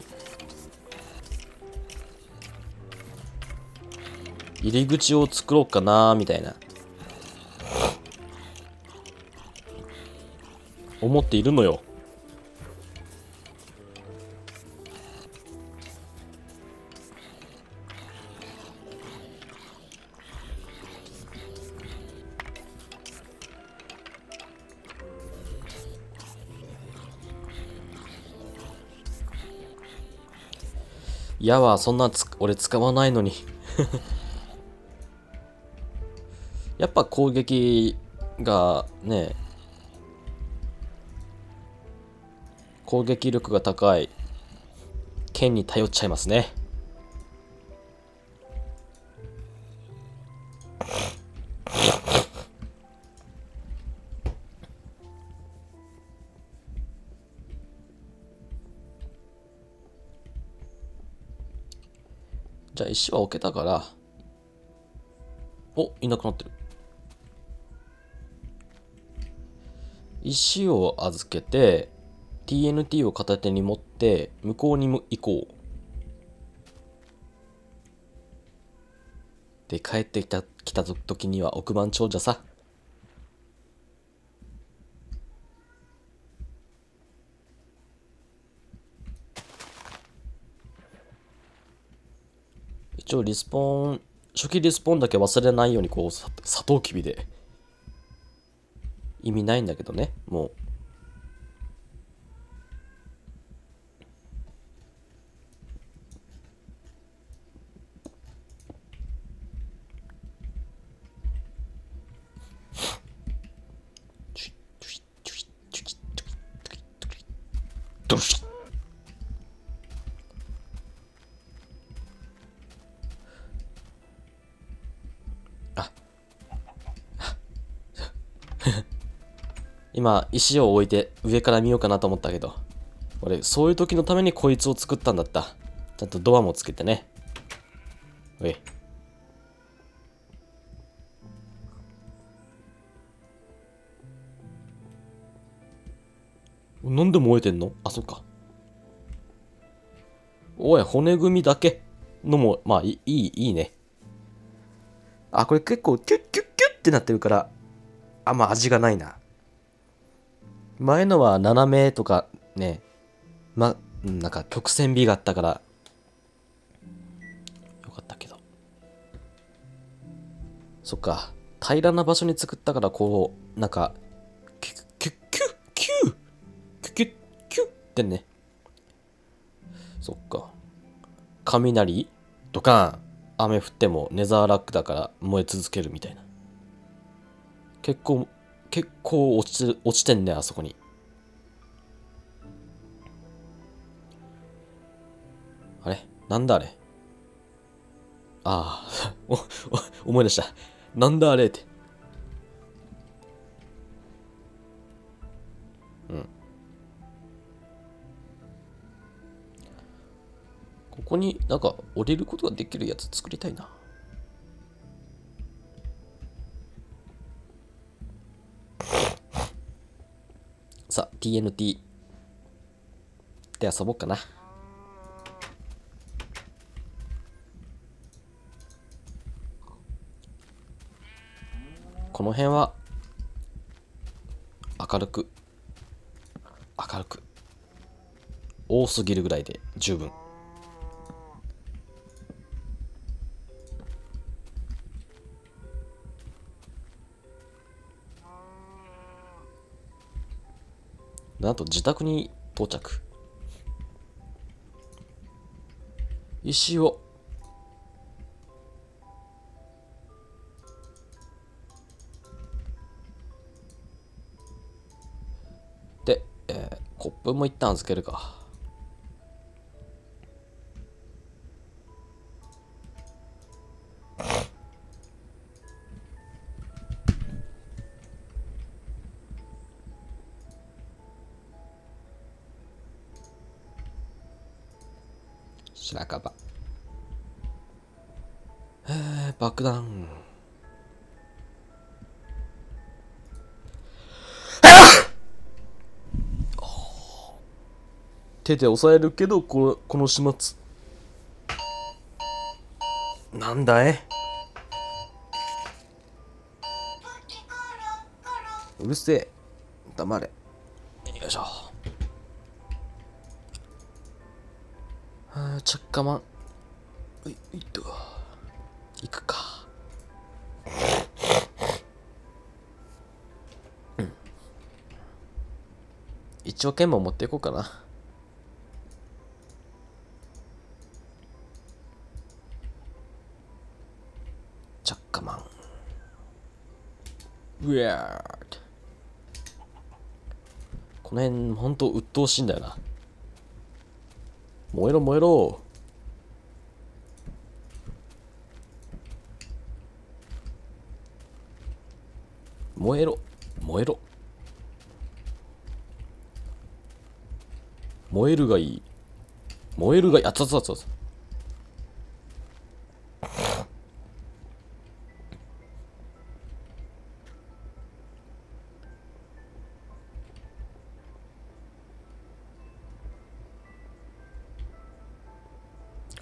入り口を作ろうかなみたいな思っているのよ。矢はそんな俺使わないのにやっぱ攻撃がね、攻撃力が高い剣に頼っちゃいますね。 じゃあ石は置けたから、お、いなくなってる。石を預けて TNT を片手に持って向こうにも行こう。で帰ってきた時には億万長者さ。一応リスポーン、初期リスポーンだけ忘れないようにこうサトウキビで意味ないんだけどね、もう。ドシッ。あ今石を置いて上から見ようかなと思ったけど、俺そういう時のためにこいつを作ったんだった。ちゃんとドアもつけてね。おい、なんで燃えてんの？あ、そっか。おい、骨組みだけのも、まあいいね。あ、これ結構キュッキュッキュッってなってるから、あんま味がないな。前のは斜めとかね、なんか曲線美があったからよかったけど。そっか、平らな場所に作ったからこう、なんか、キュッキュッキュッキュッキュッキュッキュッってね。そっか。雷ドカーン。雨降ってもネザーラックだから燃え続けるみたいな。結構落ちてんね、あそこに。あれなんだあれ。ああ思い出した。なんだあれって。うん。ここになんか降りることができるやつ作りたいな。さあ TNT で遊ぼうかな。この辺は明るく多すぎるぐらいで十分。なんと自宅に到着。石をで、コップも一旦預けるか。白樺。爆弾。手で押さえるけど、この始末。なんだいうるせえ。黙れ。よいしょ。チャッカマン。行くか。一応剣も持っていこうかな。チャッカマン。ウェアード。この辺ほんと鬱陶しいんだよな。燃えろ燃えろ。燃えろ燃えろ。燃えるがいい。燃えるがいい。あつあつあつあつ。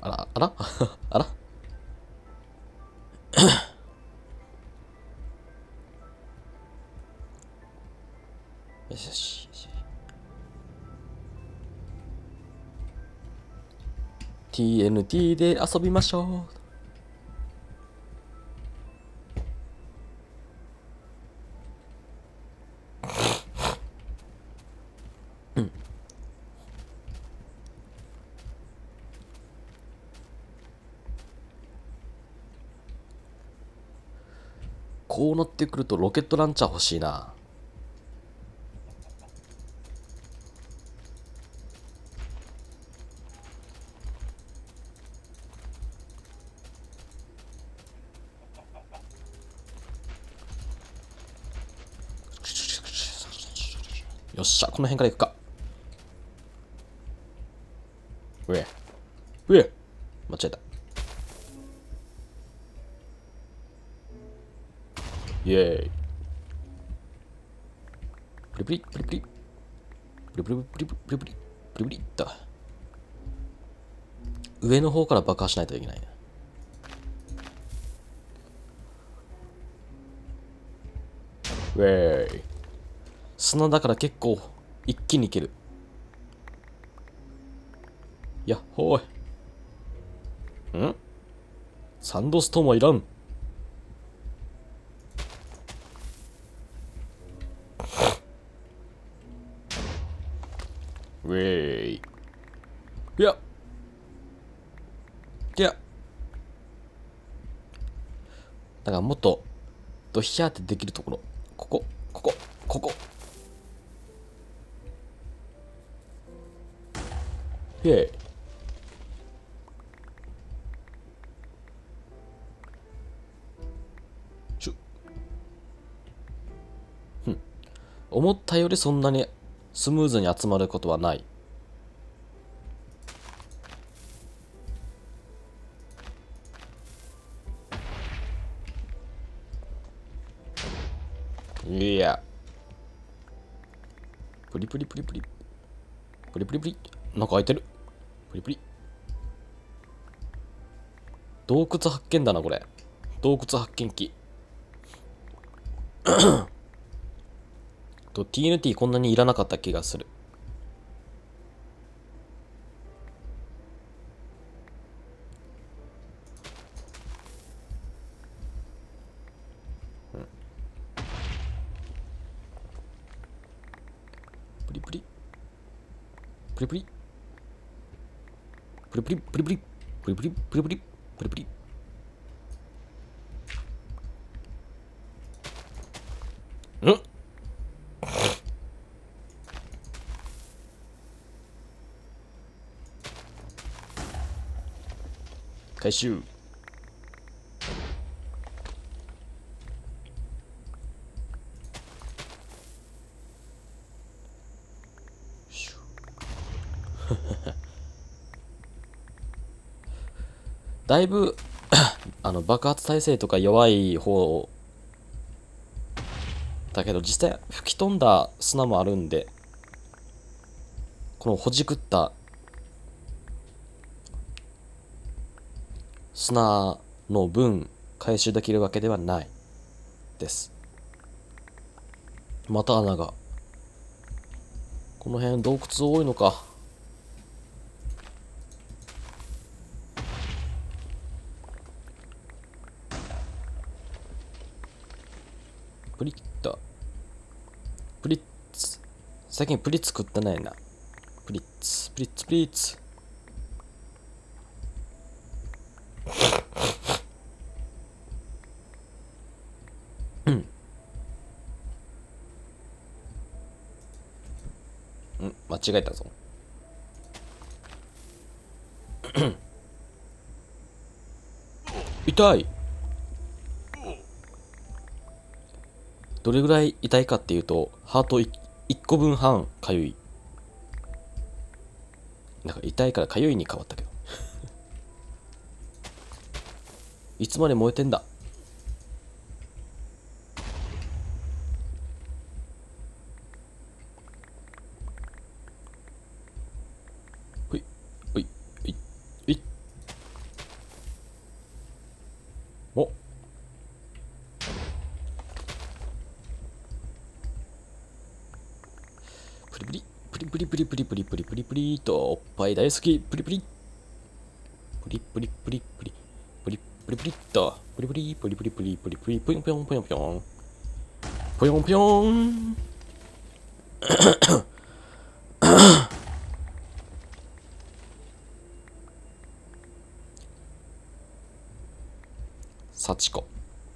あらあらあら、よしよしよし。 TNT で遊びましょう。こうなってくるとロケットランチャー欲しいな。よっしゃ、この辺から行くか。上上、間違えた。イエーイ。プリプリプリプリプリプリプリプリプリプリプリプリっと上の方から爆破しないといけない。ウェーイ。砂だから結構一気にいける。やっほーい。んサンドストーンはいらん。ウェーイ。いやいや、だからもっとドヒャーってできるところ、ここここここ。イェーイ。シュッ。思ったよりそんなにスムーズに集まることはない。いや、プリプリプリプリプリプリプリ、なんか開いてる。プリプリ。洞窟発見だなこれ。洞窟発見器と TNT こんなにいらなかった気がする。プリプリプリプリプリプリプリプリプリプリプリプリプリプリ。ん回収。だいぶ爆発耐性とか弱い方だけど、実際吹き飛んだ砂もあるんで、このほじくった砂の分回収できるわけではないです。また穴が。この辺洞窟多いのか。プリッとプリッツ。最近プリッツ食ってないな。プリッツプリッツプリッツ。間違えたぞ。痛い。どれぐらい痛いかっていうと、ハート 1個分半かゆい。なんか痛いからかゆいに変わったけど。いつまで燃えてんだ。ほいほいほいほい。 プリプリプリプリプリプリプリプリプリプリとおっぱい大好きプリプリプリプリプリプリプリプリプリっとプリプリプリプリプリプリプリプヨンピョンピョンピョンピョンピョン幸子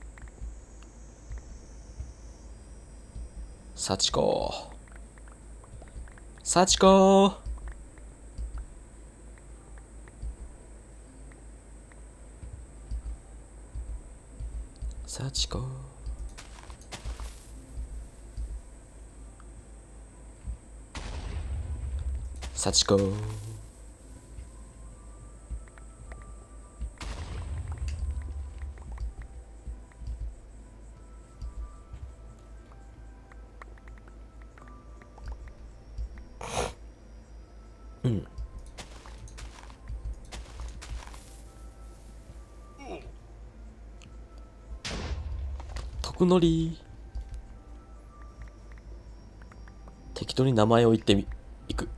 幸子幸子幸子幸子徳のり適当に名前を言っていく。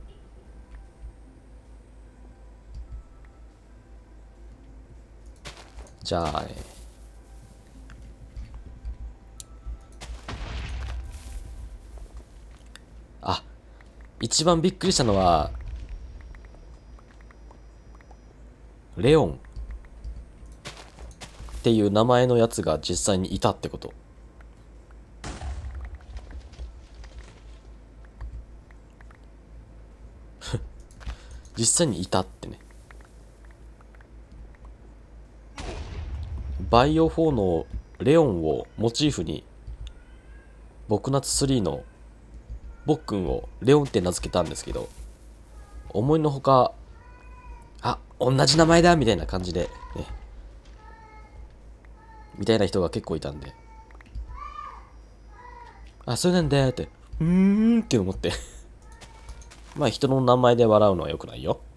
じゃああ、一番びっくりしたのはレオンっていう名前のやつが実際にいたってこと。実際にいたってね。バイオ4のレオンをモチーフに僕夏3のボックンをレオンって名付けたんですけど、思いのほか同じ名前だみたいな感じでね、みたいな人が結構いたんで、そうなんだってって思ってまあ人の名前で笑うのはよくないよ。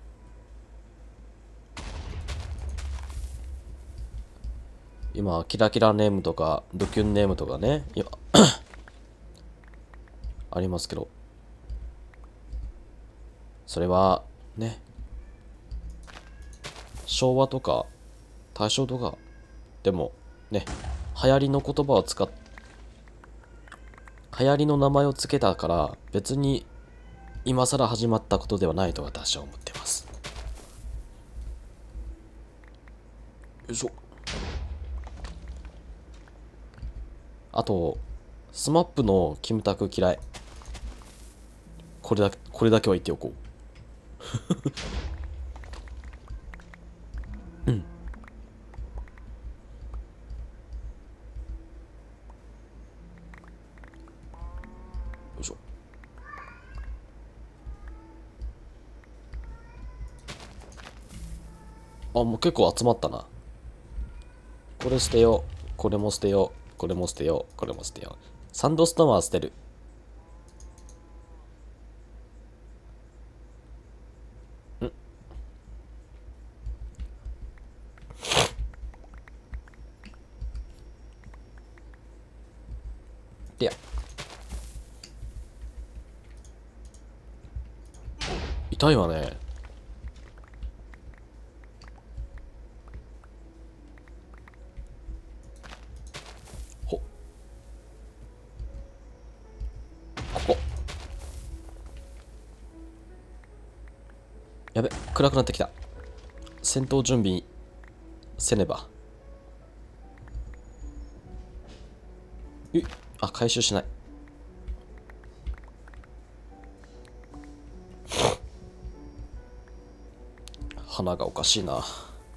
今キラキラネームとかドキュンネームとかねありますけど、それはね、昭和とか大正とかでもね、流行りの言葉を流行りの名前をつけたから別に今更始まったことではないと私は思ってます。よいしょ。あとスマップのキムタク嫌い。これだけは言っておこうよいしょ。もう結構集まったな。これ捨てよう、これも捨てよう、これも捨てよう、これも捨てよう。サンドストーンは捨てる。でや、痛いわね。ここ。やべ、暗くなってきた。戦闘準備せねば。回収しない。鼻がおかしいな。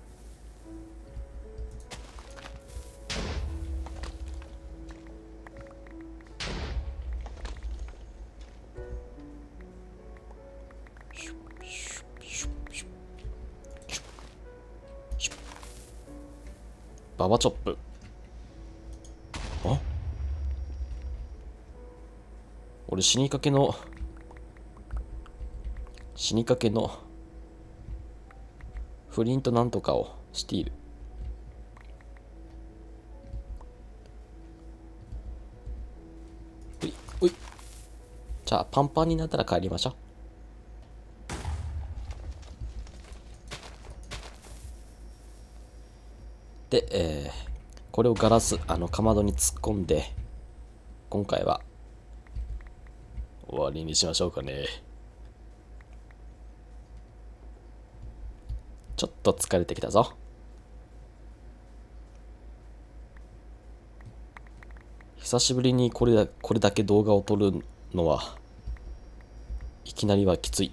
ババチョップ。俺死にかけのフリントなんとかをしている。ういじゃあパンパンになったら帰りましょう。で、これをガラスかまどに突っ込んで、今回は終わりにしましょうかね。ちょっと疲れてきたぞ。久しぶりにこれだけ動画を撮るのはいきなりはきつい。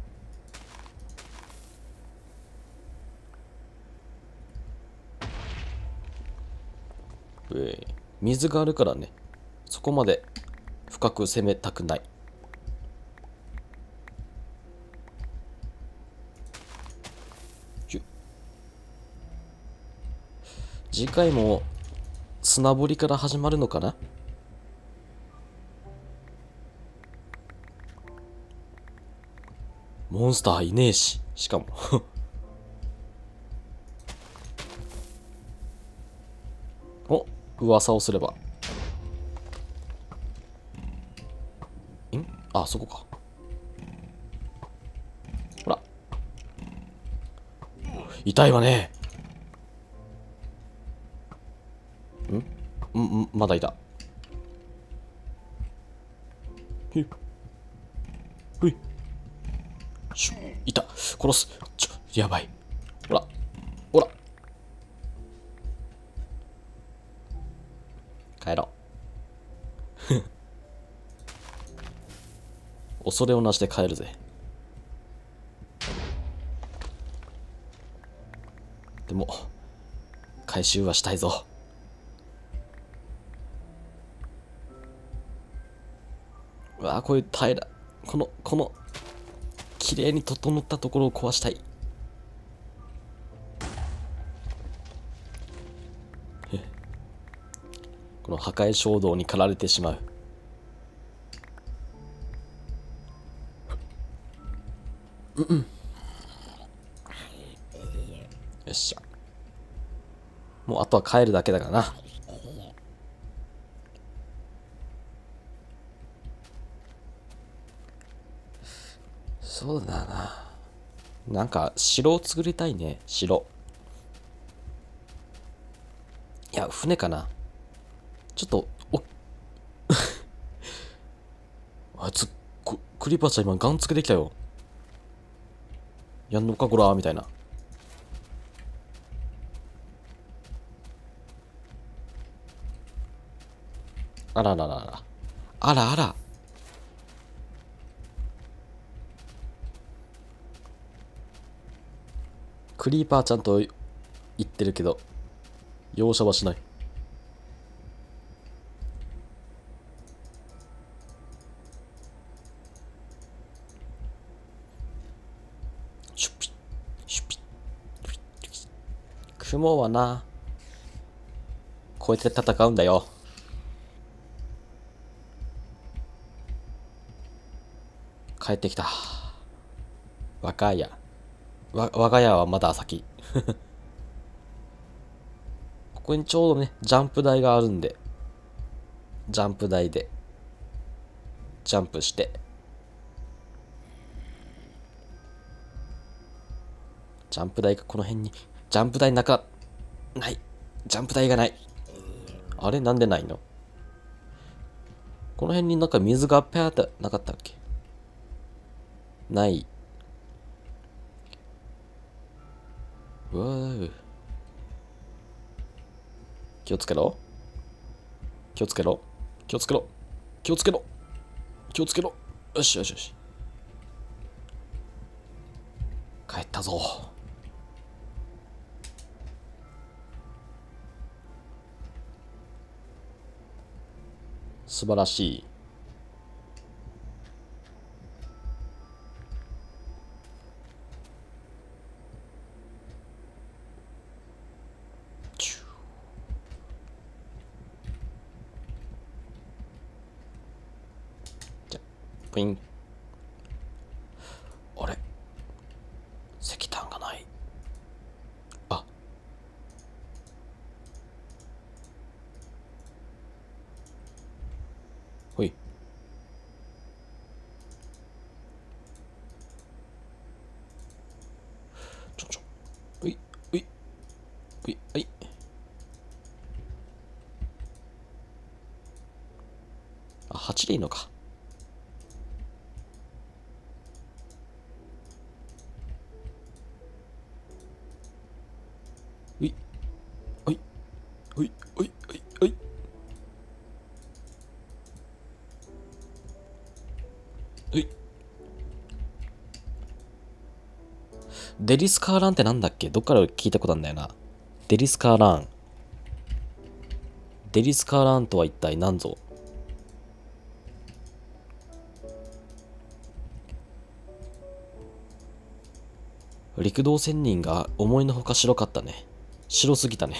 水があるからね、そこまで深く攻めたくない。次回も砂掘りから始まるのかな。モンスターいねえし、しかもお、噂をすればあ、そこか。ほら、痛いわね。まだいた。ふいしゅ、いた。殺す。やばい。ほらほら、帰ろう恐れをなして帰るぜ。でも回収はしたいぞ。うわあ、こういう平ら、この綺麗に整ったところを壊したい。この破壊衝動に駆られてしまう。よっしゃ、もうあとは帰るだけだからな。そうだな。なんか城を作りたいね。城。いや、船かな。ちょっとあいつクリーパーちゃん今ガンつけてきたよ。やんのかこらみたいな。あらららら、あらあら。クリーパーちゃんと言ってるけど容赦はしない。シュピッシュピッ。雲はな、こうやって戦うんだよ。帰ってきた。我が家。我が家はまだ先。ここにちょうどね、ジャンプ台があるんで、ジャンプ台でジャンプして、ジャンプ台がこの辺に、ジャンプ台ない、ジャンプ台がない。あれ、なんでないの。この辺になんか水がペアってなかったっけ。ない。うわー、気をつけろ、気をつけろ、気をつけろ、気をつけろ、気をつけろ。よしよしよし、帰ったぞ。素晴らしい。じゃプイン。あれ、石炭がない。あ、ほい。 あ、8でいいのか。うい、おい、おい、おい、おい、おい。うい。デリスカーランってなんだっけ？どっから聞いたことあるんだよな。デリスカーラン。デリスカーランとは一体何ぞ？陸道仙人が思いのほか白かったね。白すぎたね。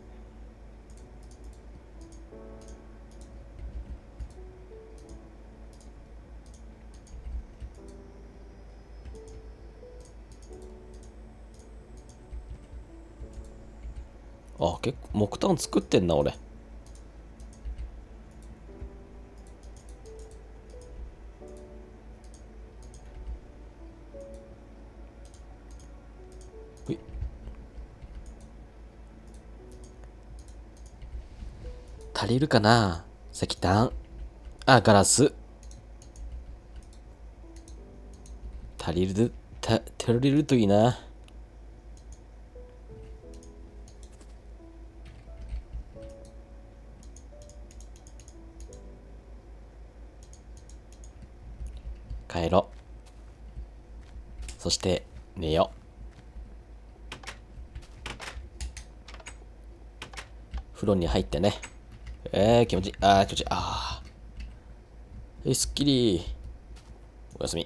あ、結構木炭作ってんな、俺。ほい。足りるかな石炭。あ、ガラス。足りるといいな。帰ろう。そして、寝よう。風呂に入ってね。気持ちいい。気持ちいい。すっきり。おやすみ。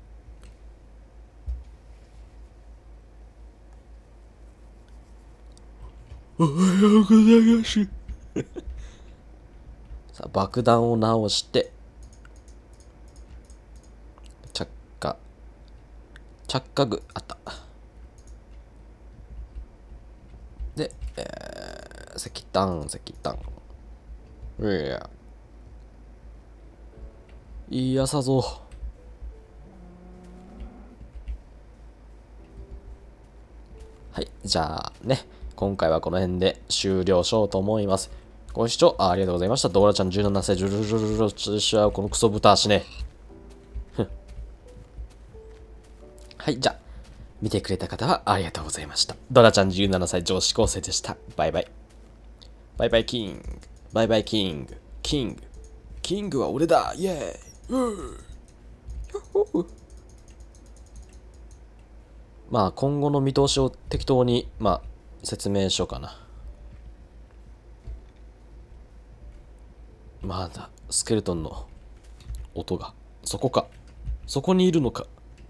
おはようございます。さあ、爆弾を直して、着火。着火具、あった。で、石炭。いやさぞ。はい、じゃあね、今回はこの辺で終了しようと思います。ご視聴ありがとうございました。ドーラちゃん17歳、ジュルジュルジュルジュルシュはこのクソ豚足ね。はい、じゃあ、見てくれた方はありがとうございました。ドラちゃん17歳女子高生でした。バイバイ。バイバイキング。バイバイキング。キング。キングは俺だイェーイ。まあ今後の見通しを適当に説明しようかな。まだスケルトンの音がそこか、そこにいるのか。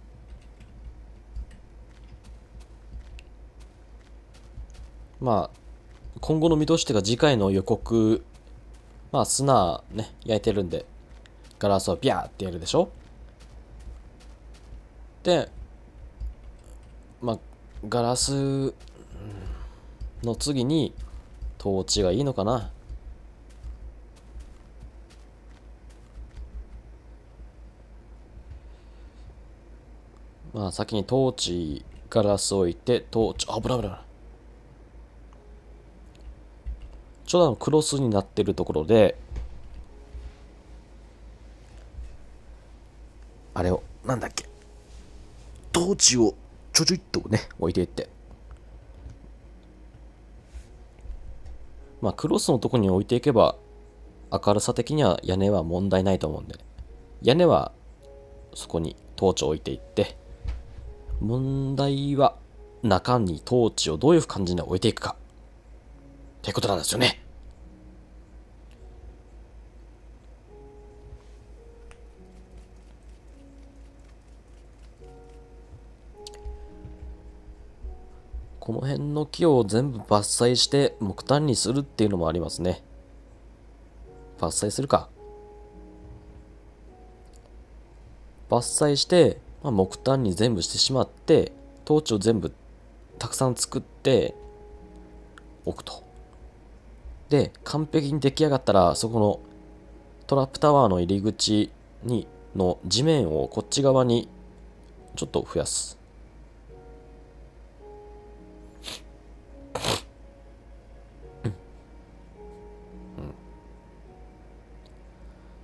まあ今後の見通しっていうか次回の予告、砂ね焼いてるんでガラスをビャーってやるでしょ。でガラスの次にトーチがいいのかな。先にトーチガラス置いてトーチ、危ない危ない。ちょうどクロスになってるところであれをなんだっけ、トーチをちょちょいっとね置いていって、クロスのとこに置いていけば明るさ的には屋根は問題ないと思うんで、屋根はそこにトーチを置いていって、問題は中にトーチをどういう感じで置いていくかってことなんですよね。この辺の木を全部伐採して木炭にするっていうのもありますね。伐採するか。伐採して、木炭に全部してしまってトーチを全部たくさん作っておくと。で完璧に出来上がったらそこのトラップタワーの入り口にの地面をこっち側にちょっと増やす。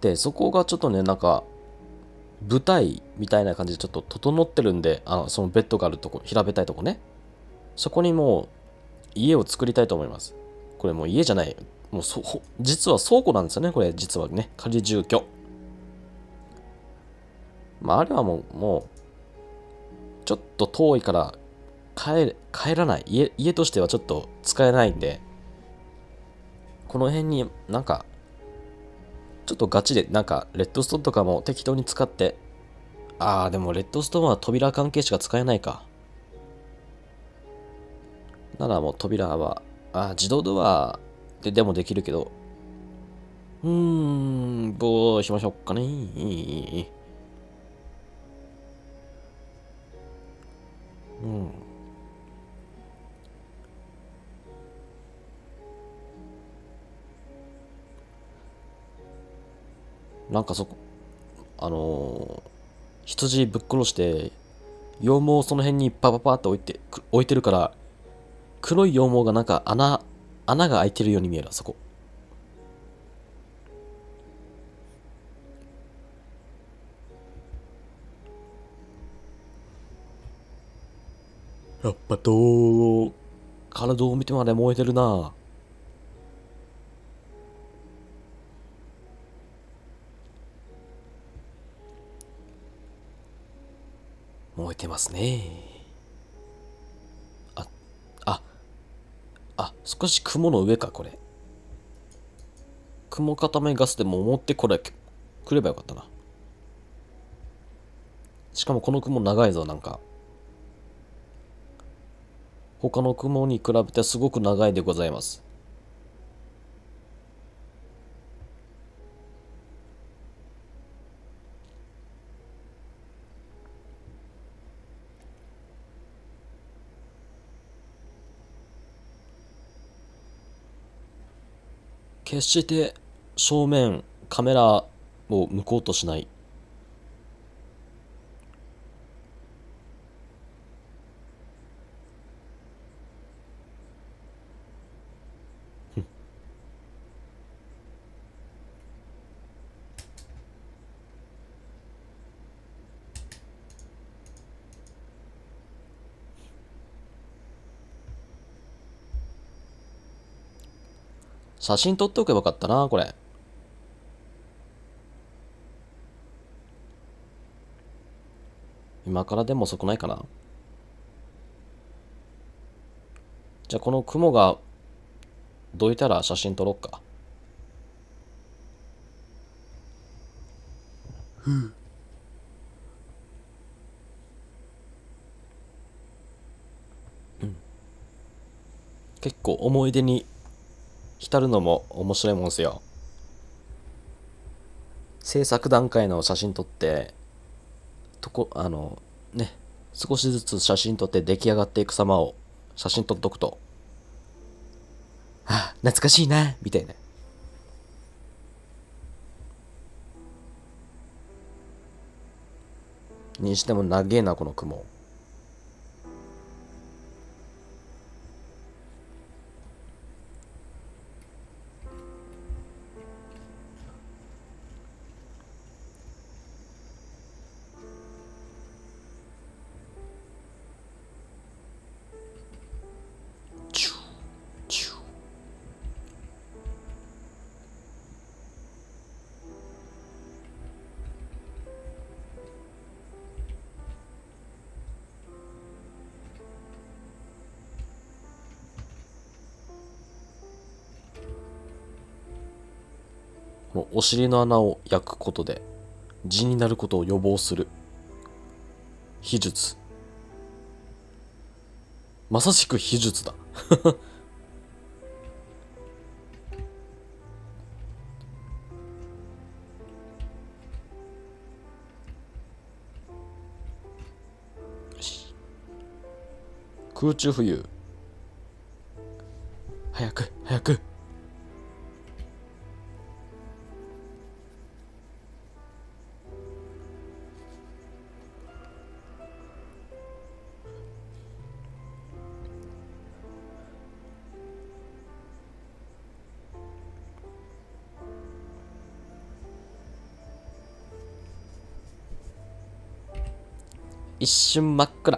で、そこがちょっとね、なんか、舞台みたいな感じでちょっと整ってるんで、そのベッドがあるとこ、平べったいとこね。そこにもう家を作りたいと思います。これもう家じゃない。もう実は倉庫なんですよね、これ実はね。仮住居。まあ、あれはもう、ちょっと遠いから帰らない。家としてはちょっと使えないんで、この辺になんか、ちょっとガチで、なんか、レッドストーンとかも適当に使って、でもレッドストーンは扉関係しか使えないか。ならもう扉は、自動ドアでもできるけど、どうしましょうかね。なんか羊ぶっ殺して、羊毛をその辺にパパパって置いてるから、黒い羊毛がなんか穴が開いてるように見える、あそこ。やっぱ体を見てまで燃えてるな。燃えてますね。あ、あ、少し雲の上か、これ。雲固めガスでも持ってくればよかったな。しかもこの雲長いぞ、なんか。他の雲に比べてすごく長いでございます。決して正面カメラを向こうとしない。写真撮っておけばよかったな、これ。今からでも遅くないかな。じゃあこの雲がどいたら写真撮ろっか。結構思い出に浸るのも面白いもんですよ。制作段階の写真撮って、ね、少しずつ写真撮って出来上がっていく様を写真撮っとくと、懐かしいな、みたいな。にしても長えな、この雲。チューチュー。このお尻の穴を焼くことで痔になることを予防する秘術。まさしく秘術だ。空中浮遊。早く早く。 一瞬真っ暗。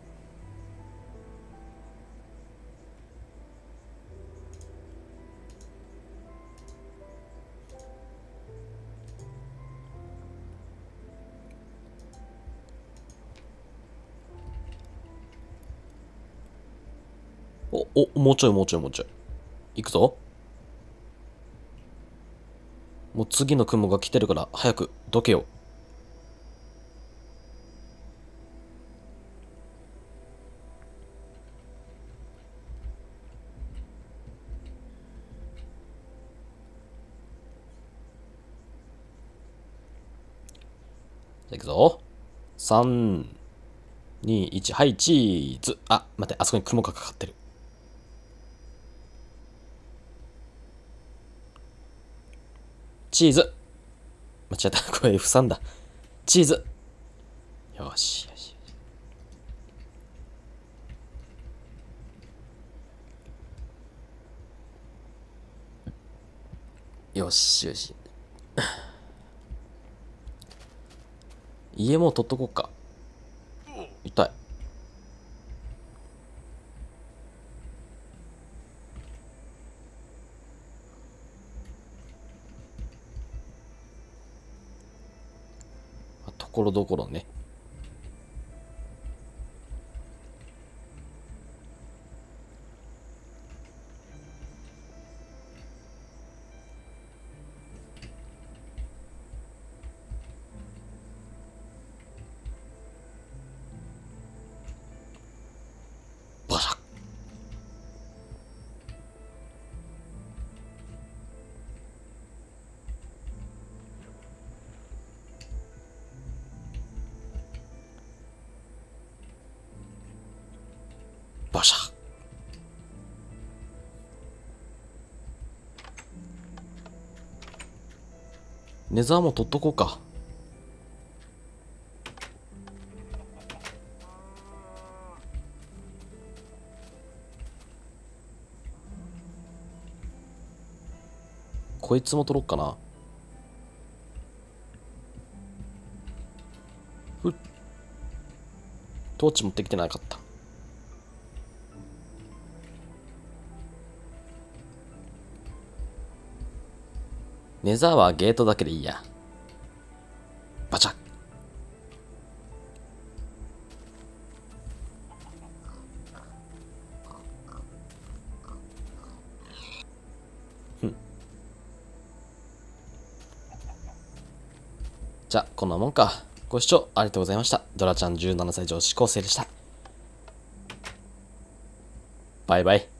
もうちょいもうちょいもうちょい。行くぞ。もう次の雲が来てるから早くどけよ。じゃあ行くぞ。3、2、1、はい、チーズ。あ、待って、あそこに雲がかかってる。チーズ。間違えた。これ F3 だ。チーズ。よし、よし。よし、よし。家も取っとこうか。痛い。ところどころね。バシャッ。バシャッ。ネザーも取っとこうか。こいつも取ろっかな。トーチ持ってきてなかった。ネザーはゲートだけでいいや。バチャッ。じゃあ、こんなもんか。ご視聴ありがとうございました。ドラちゃん17歳女子高生でした。バイバイ。